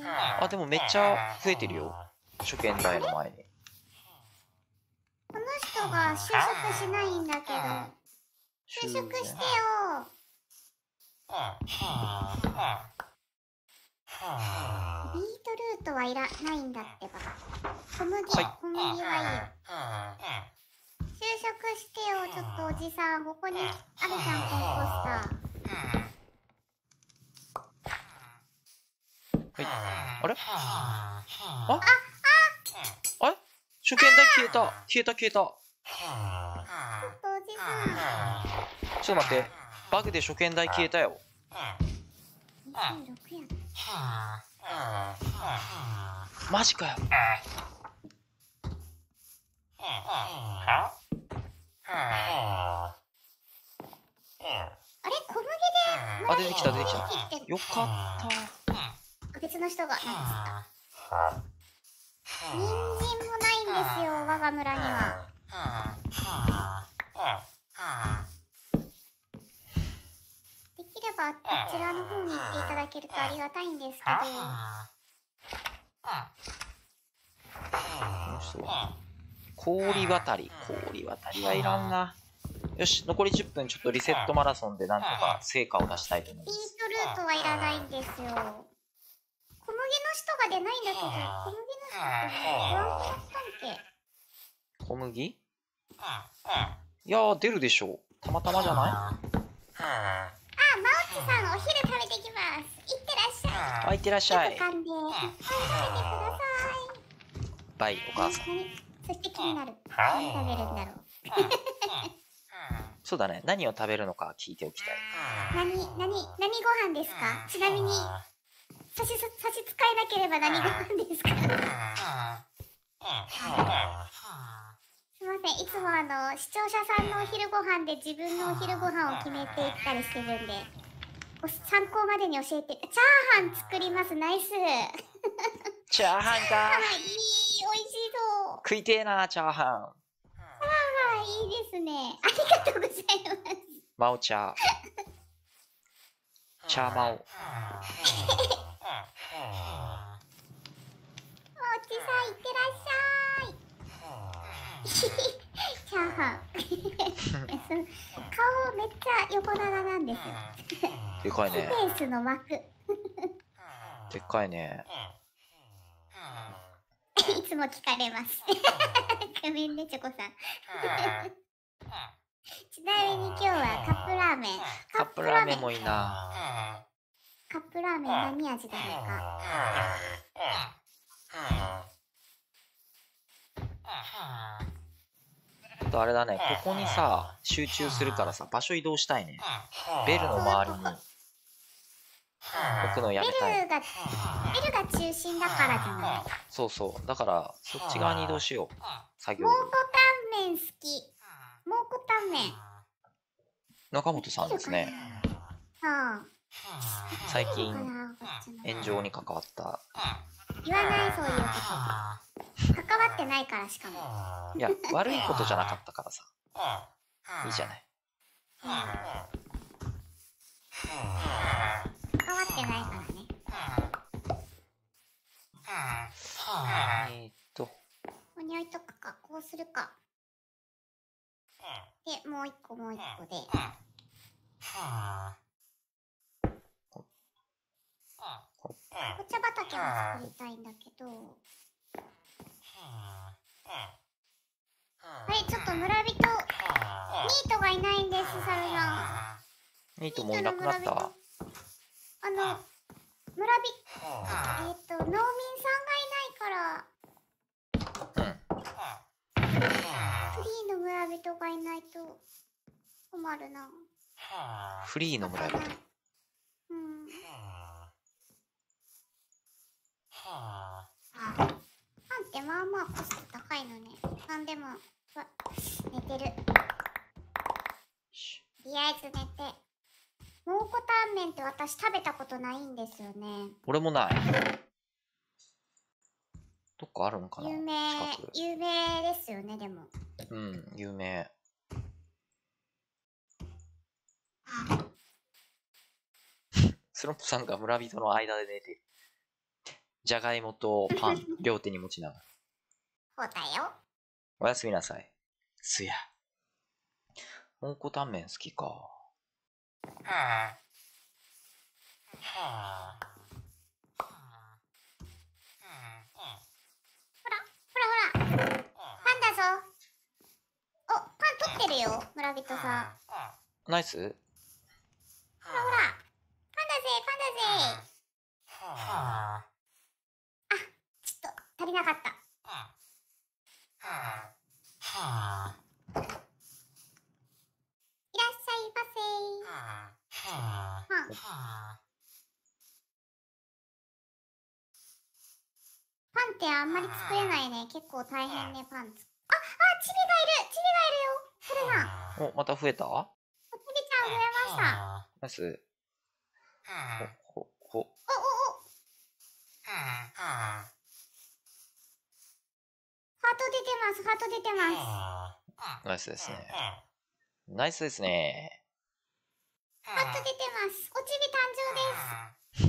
あ、でもめっちゃ増えてるよ。初見台の前に。 この人が就職しないんだけど。就職してよ。ビートルートはいらないんだってば。小麦はいいよ。就職してよ、ちょっとおじさん。ここにあるじゃん、コンポスター。 はい。あれあれ初見台消えた。 ちょっとおじさん。ちょっと待って。バグで初見台消えたよ。 26や。 マジかよ。 あれ小麦であ、出てきた。よかった。 別の人が何ですか？人参もないんですよ、我が村には。できればあちらの方に行っていただけるとありがたいんですけど。 この人は氷渡りはいらんな。よし、残り10分ちょっとリセットマラソンでなんとか成果を出したいと思いビーます。 トルートはいらないんですよ。小麦の人が出ないんだけど、小麦の人って不安だったっけ？ 小麦？いやー、出るでしょう。たまたまじゃない？ マオチさん、お昼食べてきます。いってらっしゃい。 いってらっしゃい。 いっぱい食べてください。 バイ、お母さん。 そして気になる。何食べるんだろう。 そうだね。何を食べるのか聞いておきたい。 何ご飯ですか？ちなみに差し支えなければ何ご飯ですか？すいません、いつも視聴者さんのお昼ご飯で自分のお昼ご飯を決めていったりしてるんで、参考までに教えて。チャーハン作ります。ナイス。 チャーハンか。 いい、美味しそう。 食いてえな、チャーハン。 いいですね。ありがとうございます。 マオチャー。チャーマオ。 おちさん、いってらっしゃい。チャーハン。顔めっちゃ横長なんですよ。 でかいね。 スペースの膜。 でっかいね。 いつも聞かれます。ごめんね、チョコさん。ちなみに今日はカップラーメン。 カップラーメンもいいな。 カップラーメン何味だろうか。 あとあれだね、ここにさ、集中するからさ、場所移動したいね。ベルの周りに置くのやめたい。 ベルが中心だからじゃない。 そうそう。だから、そっち側に移動しよう。作業。 蒙古タンメン好き。蒙古タンメン。 中本さんですね。最近、炎上に関わった。 言わない、そういうこと。関わってないから、しかも。 いや、悪いことじゃなかったからさ。いいじゃない。 関わってないからね。ここに置いとくか、こうするか。で、もう一個で。 お茶畑も作りたいんだけど。あれ、ちょっと村人、ニートがいないんです、サルさん。ニートもいなくなった？ 村人、農民さんがいないから、フリーの村人がいないと困るな。 フリーの村人。 うん。パンってまあまあコスト高いのね。なんでも、寝てる。とりあえず寝て。蒙古タンメンって私食べたことないんですよね。 俺もない。どっかあるのかな？ 有名ですよね、でも。 うん、有名。スロンプさんが村人の間で寝てる。じゃがいもとパン、両手に持ちながら。 そうだよ。 おやすみなさい。すや。蒙古タンメン好きか。ほら、パンだぞ。お、パン取ってるよ、村人さん。 ナイス。 ほら、パンだぜ。あ、ちょっと足りなかった。いらっしゃいませ。パンってあんまり作れないね。結構大変ね、パン。チビがいるよ。それな。 お、また増えた？ チビちゃん増えました。 ナイス。ほ。 ハート出てます。 ナイスですね。ナイスですね。 ハート出てます。おちび誕生です。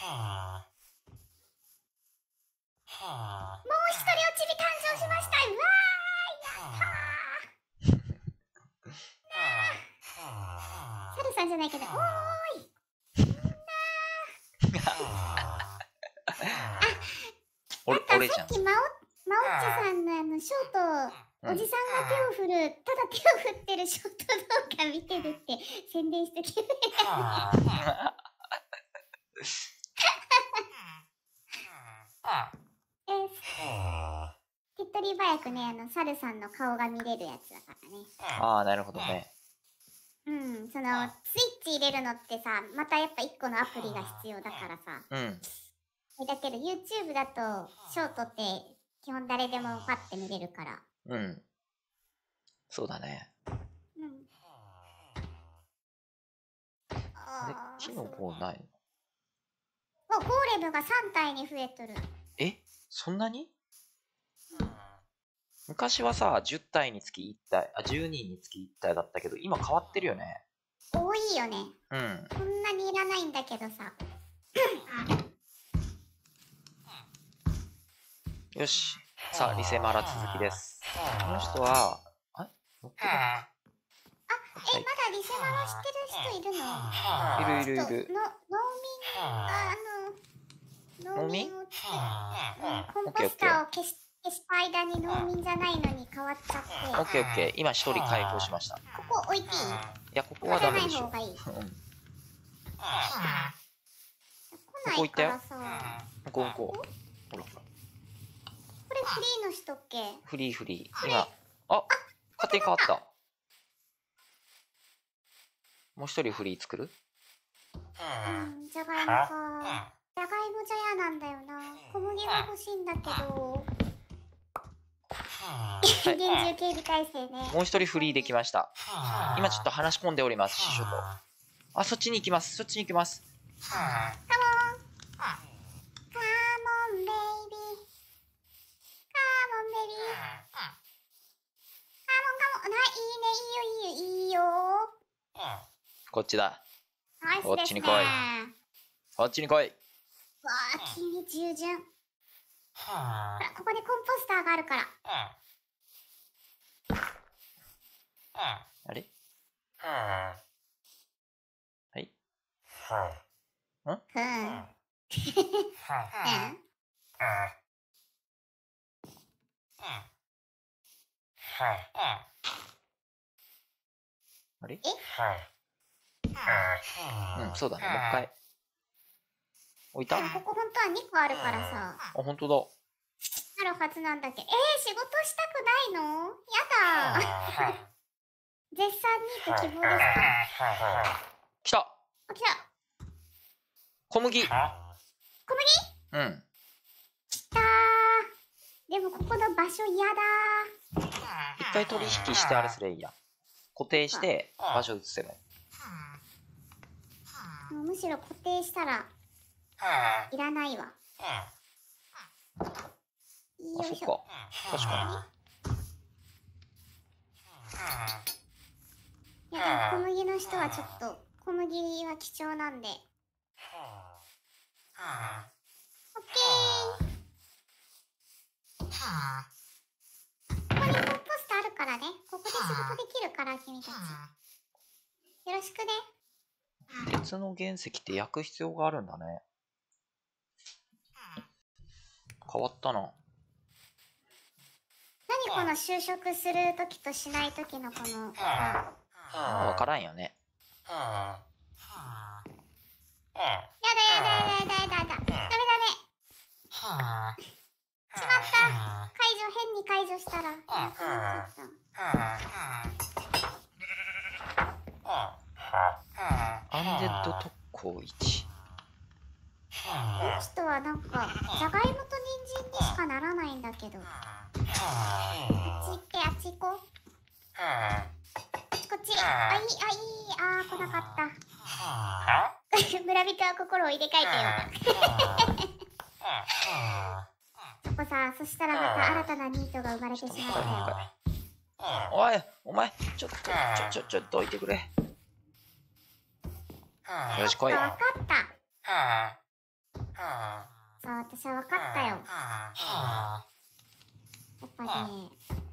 もう一人おちび誕生しました。うわー、やったー。サルさんじゃないけど、おーい。 俺じゃん。 さっきマオッチさんのショート、おじさんが手を振る、ただ手を振ってるショート動画見てるって宣伝しとき手っ取り早くね、サルさんの顔が見れるやつだからね。 ああ、なるほどね。 うん、スイッチ入れるのってさ、またやっぱ1個のアプリが必要だからさ。 うん。 だけど YouTube だとショートって基本誰でもパッて見れるから。 うん。そうだね。 うん。 キノコないの？ゴーレムが3体に増えとる。 え？そんなに？昔はさ、10体につき1体、10人につき1体だったけど、今変わってるよね。 多いよね。 うん。 こんなにいらないんだけどさ。 よし。さあ、リセマラ続きです。この人は、乗ってた？ まだリセマラしてる人いるの？ いる。 農民をコンポスターを消した間に農民じゃないのに変わっちゃって。 オッケー。今1人解放しました。 ここ置いていい？いや、ここはダメでしょ。 ここ行ったよ。ここ。ほら。 これフリーの人っけ？ フリー。今、勝手に変わった。もう一人フリー作る？ じゃがいもか。じゃがいもじゃやなんだよな。小麦が欲しいんだけど。厳重警備体制ね。 もう一人フリーできました。今ちょっと話し込んでおります、師匠と。そっちに行きます。カモンベイビー。いいよ。こっちだ。こっちに来い。わあ、君従順。ほら、ここにコンポスターがあるから。あれ？はい。 あれ？うん、そうだね。もう一回。置いた？ ここ本当は2個あるからさ。 あ、本当だ。 あるはずなんだけど。仕事したくないの？やだ。絶賛にって希望ですか？ 来た！ あ、来た。 小麦！ 小麦？ うん。 来たー。でもここの場所嫌だ一回取引してあれすればいいやん。固定して場所移せばいい。 もうむしろ固定したらいらないわ。よあ、そっいしょ。 か。確かいや、でも小麦の人はちょっと、小麦は貴重なんで。オッケー。ここにコンポストあるからね。ここで仕事できるから、君たち。よろしくね。 に。鉄の原石って焼く必要があるんだね。変わったな。 何この就職するときとしないときのこの、 わからんよね。 やだやだやだやだやだやだ。ダメダメ。しまった。変に解除したら。 アンデッド特攻1。 この人はなんか、じゃがいもと人参にしかならないんだけど。あっち行って、あっち行こう。こっち。来なかった。村人は心を入れ替えてよ。そこさ、そしたらまた新たなニートが生まれてしまったよ。 おい、お前、ちょっとどいてくれ。よし、来い。 わかった。そう、私はわかったよ。やっぱね、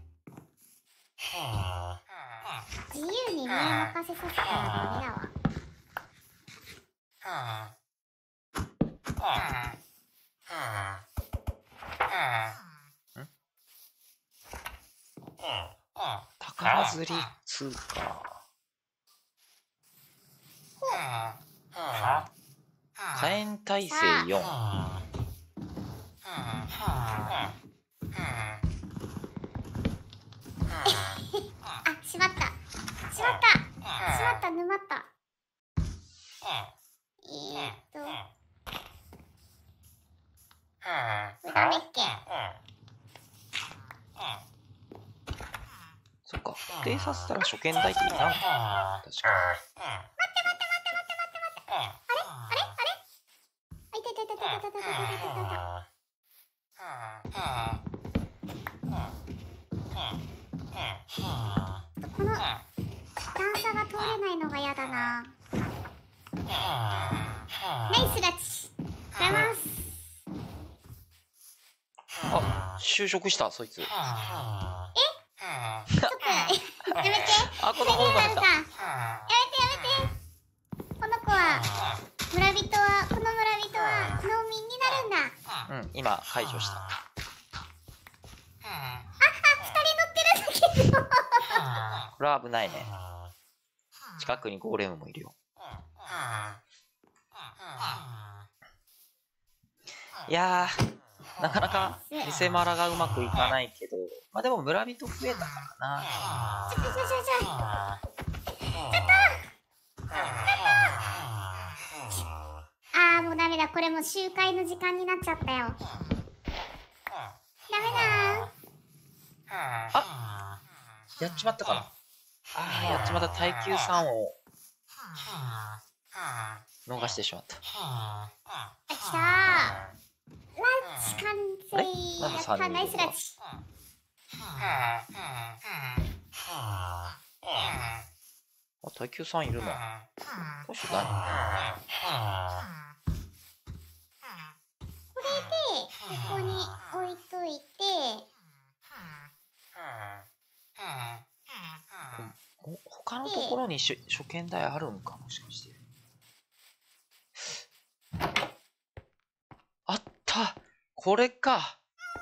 自由に身を任せさせたらダメだわ。 宝釣り通貨。火炎耐性4。 しまった。沼った。これダメっけ？ そっか、固定させたら初見台っていらんか。確かこの段差が通れないのが嫌だな。ナイスガチ。ございます。 あ、就職した、そいつ。 ちょっとやめて。 あ、この子が来た。 やめて。この村人は農民になるんだ。 うん、今解除した。 2人乗ってるんだけど。 これは危ないね。近くにゴーレムもいるよ。いやー、なかなか見せマラがうまくいかないけど、まあでも村人増えたからな。 ちょっもうダメだ。これもう集会の時間になっちゃったよ。ダメだ。 あ、やっちまったかな。やっちまった。耐久3を逃してしまった。 来たー。ランチ完成。やったナイスランチ。 耐久3いるな。どうしよう何？ これでここに置いといて、 他のところに初見台あるんかもしかして。 これか。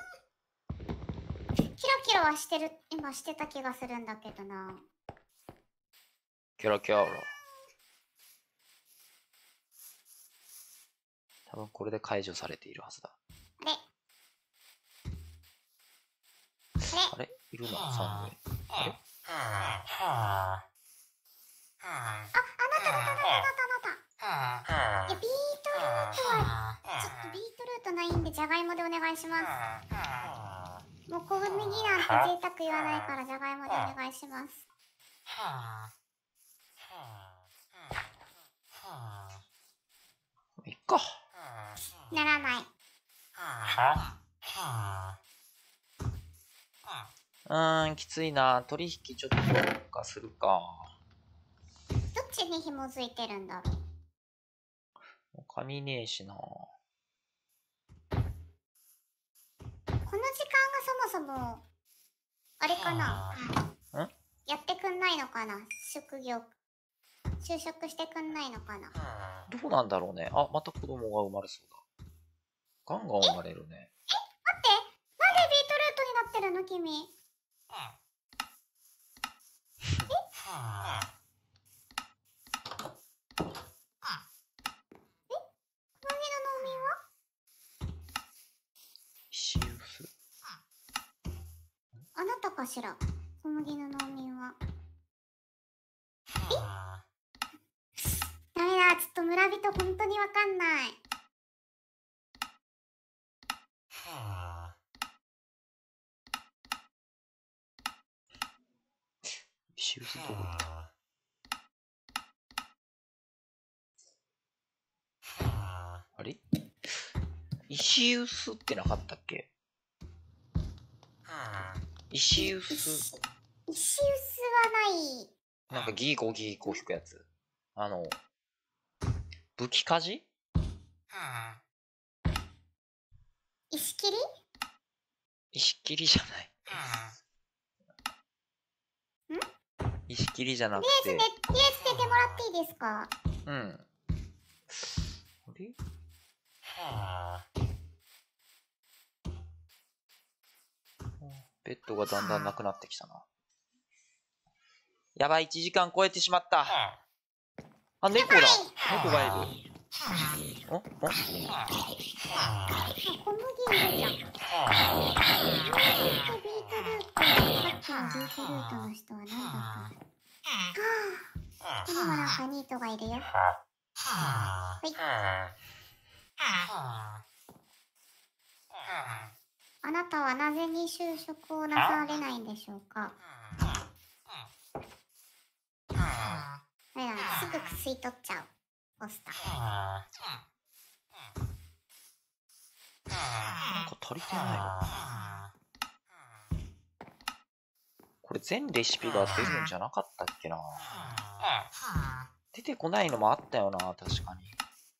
キラキラはしてる、今してた気がするんだけどな。 キラキラ。多分これで解除されているはずだ。 あれあれいるの ?3 人。あれあなた。いや、ビートルートは、ちょっとビートルートないんで、じゃがいもでお願いします。もう小麦なんて贅沢言わないから、じゃがいもでお願いします。 いっか。 ならない。 きついな。取引ちょっとかするか。 どっちに紐づいてるんだろう。 紙ねえしな。 この時間がそもそも、あれかな。やってくんないのかな、職業。就職してくんないのかな。 どうなんだろうね。あ、また子供が生まれそうだ。ガンガン生まれるね。 待って、なんでビートルートになってるの君。小麦の農民は石臼。 あなたかしら、小麦の農民は。ダメだ、ちょっと村人本当にわかんない。 石臼どこ行った？あれ？石臼ってなかったっけ？石臼。 石臼はない。 なんかギーコギーコ弾くやつ。武器鍛冶？ 石切り？ 石切りじゃない。石切りじゃなくて。 とりあえず出てもらっていいですか？ うん。あれ？ベッドがだんだんなくなってきたな。やばい、1時間超えてしまった。あ、猫だ。猫がいる。 小麦いるじゃん。ビートルート。さっきのビートルートの人は何だったの？ここにもなんかニートがいるよ。はい。あなたはなぜに就職をなされないんでしょうか？あれだね、すぐ吸い取っちゃうポスター。 なんか足りてないの？これ全レシピが出るんじゃなかったっけな。出てこないのもあったよな、確かに。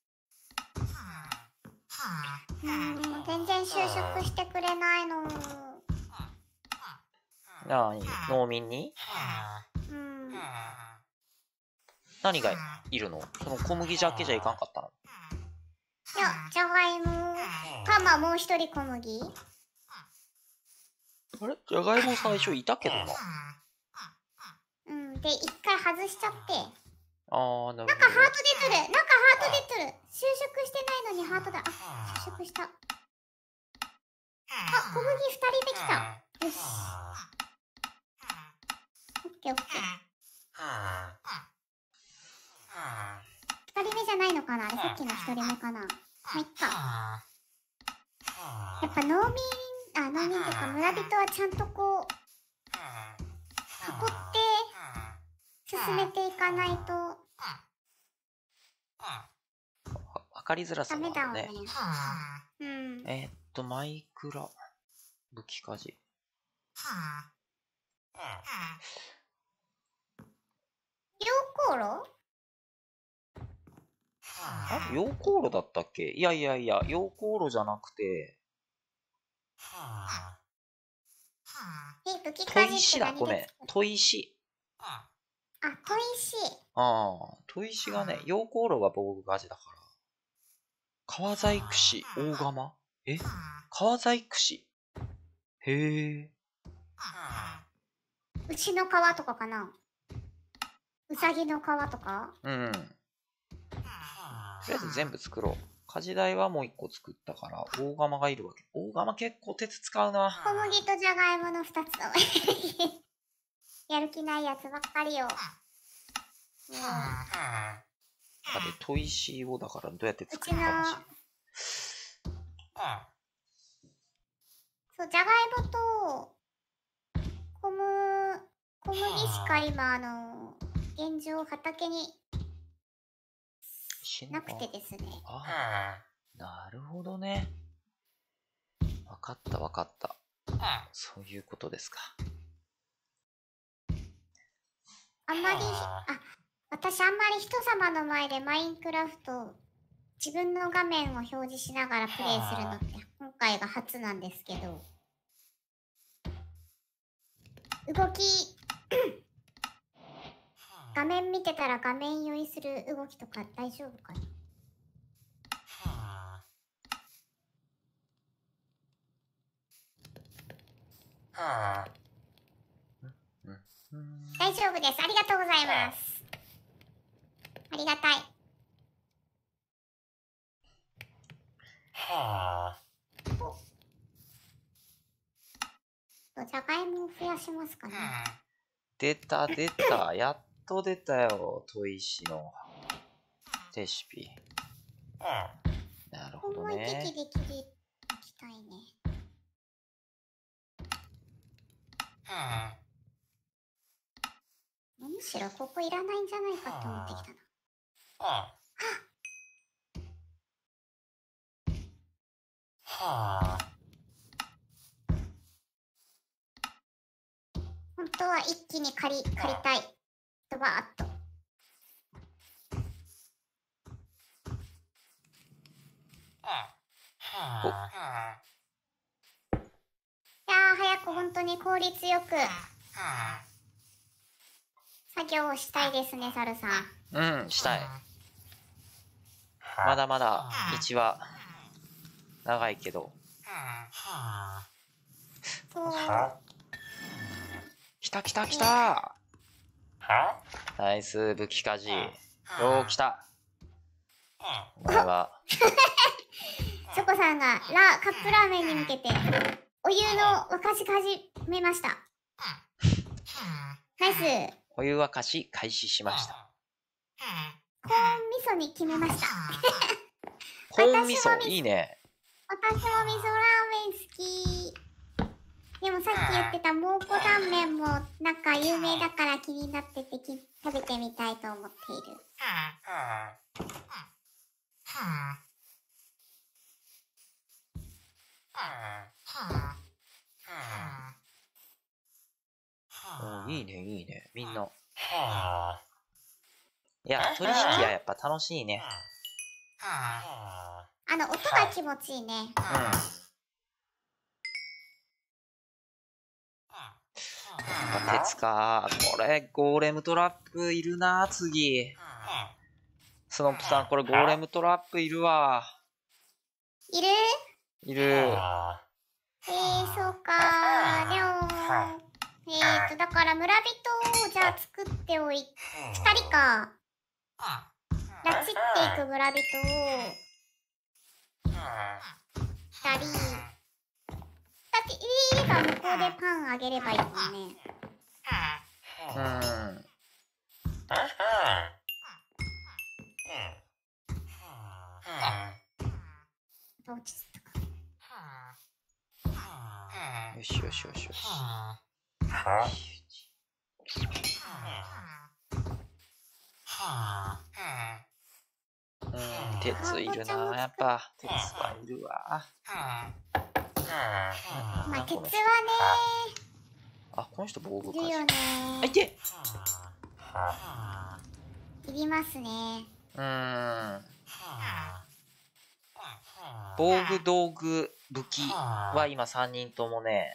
全然就職してくれないの。 農民に？何がいるの？その小麦だけじゃいかんかったの？ いや、じゃがいもか、まあもう一人小麦。 あれ？じゃがいも最初いたけどな。 で、一回外しちゃって。 なるほど。 なんかハート出てる。就職してないのにハートだ。あ、就職した。あ、小麦2人目来た。よし。オッケー。2人目じゃないのかな、あれさっきの1人目かな。まあ、いっか。やっぱ農民とか村人はちゃんとこう、囲って進めていかないと。 わかりづらさがあるね。マイクラ武器鍛冶。 溶鉱炉？ 溶鉱炉だったっけ？いや、溶鉱炉じゃなくて。 武器鍛砥冶石だ、ごめん。砥石。 砥石。 砥石がね、溶鉱炉が防具鍛冶だから。川細工師、大釜？ 革細工師。へえ。 牛の皮とかかな。うさぎの皮とか。 うん。とりあえず全部作ろう。家事台はもう1個作ったから、大釜がいるわけ。大釜結構鉄使うな。 小麦とじゃがいもの2つの。やる気ないやつばっかりよ。 で、砥石をだからどうやって作るかもしれない。 そう、じゃがいもと小麦しか今現状畑になくてですね。 ああ、なるほどね。わかったわかった。そういうことですか。 私あんまり人様の前でマインクラフト自分の画面を表示しながらプレイするのって今回が初なんですけど、動き画面見てたら画面酔いする動きとか大丈夫かな。大丈夫です。ありがとうございます。ありがたい。じゃがいもを増やしますかね。 出た出た。やっと出たよ。砥石のレシピ。なるほどね。 思い的で切りいきたいね。むしろここいらないんじゃないかって思ってきたな。本当は一気に借りたい。ドバーっと。いやー、早く本当に効率よく作業をしたいですね、サルさん。 うん、したい。まだまだ道は長いけど。 そう。 来た来た来た。ナイス武器鍛冶。よう来た。お前は。 チョコさんがカップラーメンに向けてお湯の沸かし始めました。ナイス。 お湯沸かし開始しました。 コーン味噌に決めました。 コーン味噌いいね。 私も味噌ラーメン好き。でもさっき言ってた蒙古タンメンもなんか有名だから気になってて食べてみたいと思っている。 いいねいいね。みんな。いや、取引はやっぱ楽しいね。 音が気持ちいいね。 鉄か。これ、ゴーレムトラップいるな、次。スノップさん、これゴーレムトラップいるわ。 いる？ いる。 そうか。でも、だから村人をじゃあ作って2人か。拉致っていく村人を2人。だってリリが向こうでパンあげればいいもんね。落ち着いたか。 よしよしよしよし。鉄いるな、やっぱ。鉄はいるわ。 まあ、鉄はねあ、この人防具か。 いるよね。 あ、いて。 いりますね。 防具、道具、武器は今3人ともね、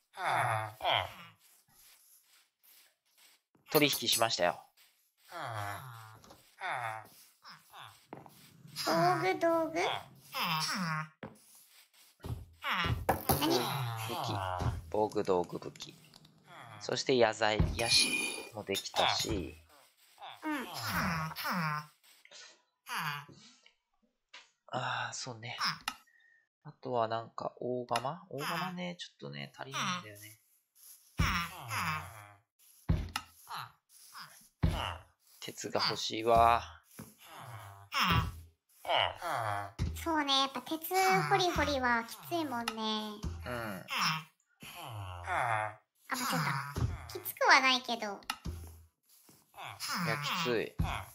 取引しましたよ。 道具何？ 武器、防具道具武器。そして野菜、ヤシもできたし、 うん。 ああ、そうね。あとはなんか大釜ね、ちょっとね、足りないんだよね。鉄が欲しいわ。 そうね、やっぱ鉄ホリホリはきついもんね。 うん。 あ、間違った。きつくはないけど。 いや、きつい。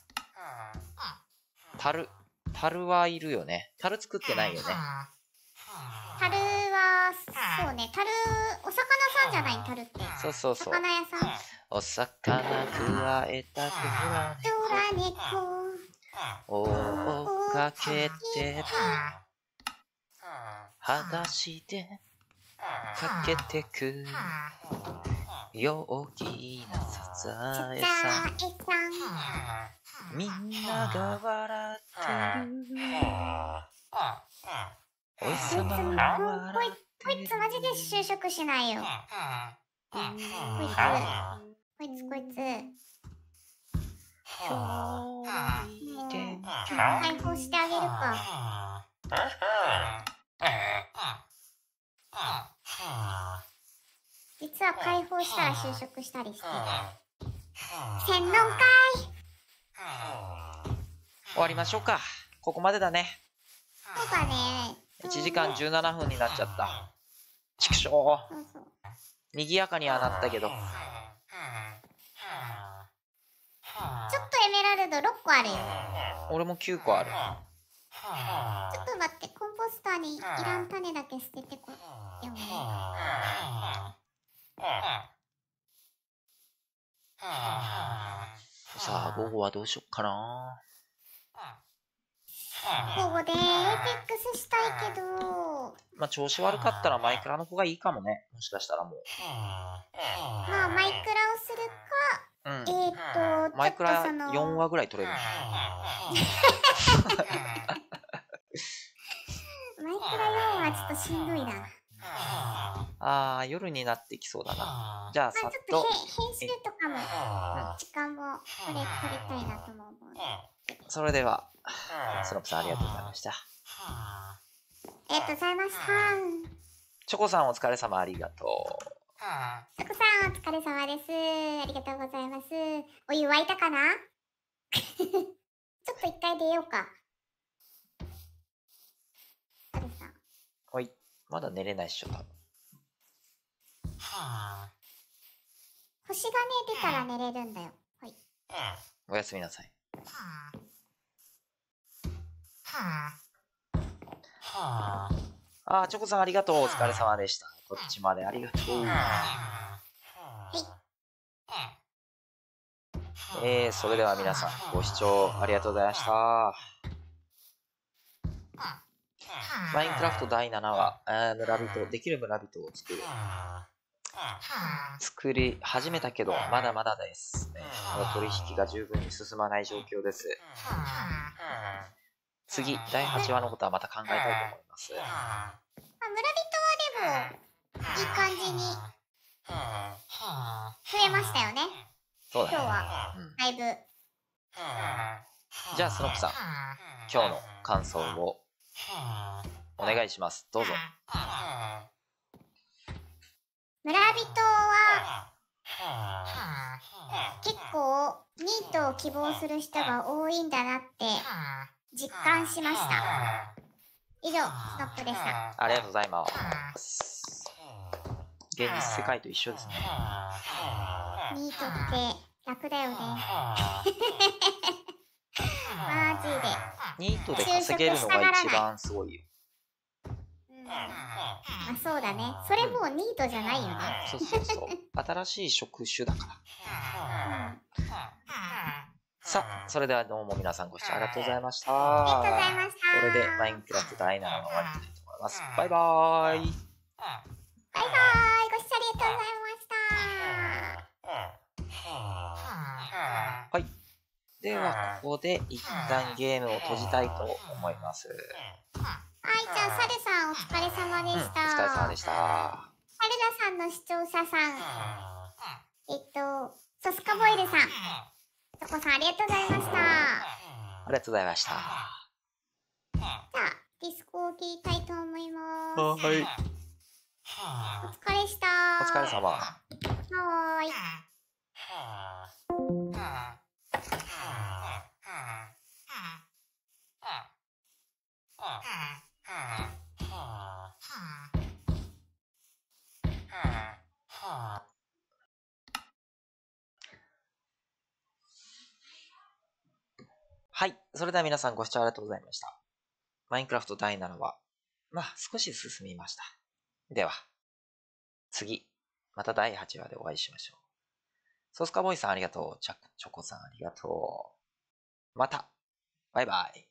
樽はいるよね。樽作ってないよね。 樽は、そうね、樽、お魚さんじゃない、樽って。 そうそうそう。 魚屋さん。 お魚くわえたくら猫。 追っかけて裸足でかけてく陽気なサザエさん、みんなが笑ってる、お日様が笑ってる。 こいつマジで就職しないよ。こいつ。もう解放してあげるか。実は解放したら就職したりして。洗脳会。 終わりましょうか。ここまでだね。 そうだね。 1時間17分になっちゃった。畜生。賑やかにはなったけど。 ちょっとエメラルド6個あるよ。 俺も9個ある。 ちょっと待って、コンポスターにいらん種だけ捨ててこよね。 さあ、午後はどうしよっかな。 午後でエイペックスしたいけど。 まあ、調子悪かったらマイクラの方がいいかもね。もしかしたらもう。 まあ、マイクラをするか。 うん。 マイクラ 4話ぐらい取れる。 マイクラ4はちょっとしんどいな。 ああ、夜になってきそうだな。じゃあ、さっと。 ちょっと編集とかも、時間も取りたいなとも思う。 それでは、スノップさんありがとうございました。 ありがとうございました。 チョコさんお疲れ様ありがとう。 チョコさんお疲れ様です。ありがとうございます。お湯沸いたかなちょっと一回出ようか。 はい。まだ寝れないっしょ、多分。 星がね、出たら寝れるんだよ。はい。 おやすみなさい。チョコさんありがとう。お疲れ様でした。こっちまでありがとう。それでは皆さん、ご視聴ありがとうございました。マインクラフト第7話、できる村人を作り始めたけど、まだまだです。取引が十分に進まない状況です。次、第8話のことはまた考えたいと思います。 村人はでも、いい感じに増えましたよね。 そうだね。 今日は、だいぶ。 じゃあ、スノップさん、今日の感想をお願いします。どうぞ。 村人は、結構、ニートを希望する人が多いんだなって実感しました。以上、スノップでした。 ありがとうございます。現実世界と一緒ですね。 ニートって楽だよね。マジで。 ニートで稼げるのが一番すごいよ。 そうだね。それもうニートじゃないよね。 そうそうそう。新しい職種だから。さあ、それではどうも皆さんご視聴ありがとうございました。 ありがとうございました。 これでマインクラフト第7話終わりたいと思います。バイバーイ。 バイバーイ。ご視聴ありがとうございました。 はい。では、ここで一旦ゲームを閉じたいと思います。 はい。 ちゃん、サルさんお疲れ様でした。 お疲れ様でした。 サルダさんの視聴者さん、ソスカボイルさん、チョコさんありがとうございました。 ありがとうございました。 じゃあ、ディスコを切りたいと思います。 はい。 お疲れした。 お疲れ様。 はーい。 はい。それでは皆さんご視聴ありがとうございました。マインクラフト第7話。少し進みました。では、次、また第8話でお会いしましょう。ソスカボーイさんありがとう。チョコさんありがとう。また、バイバイ。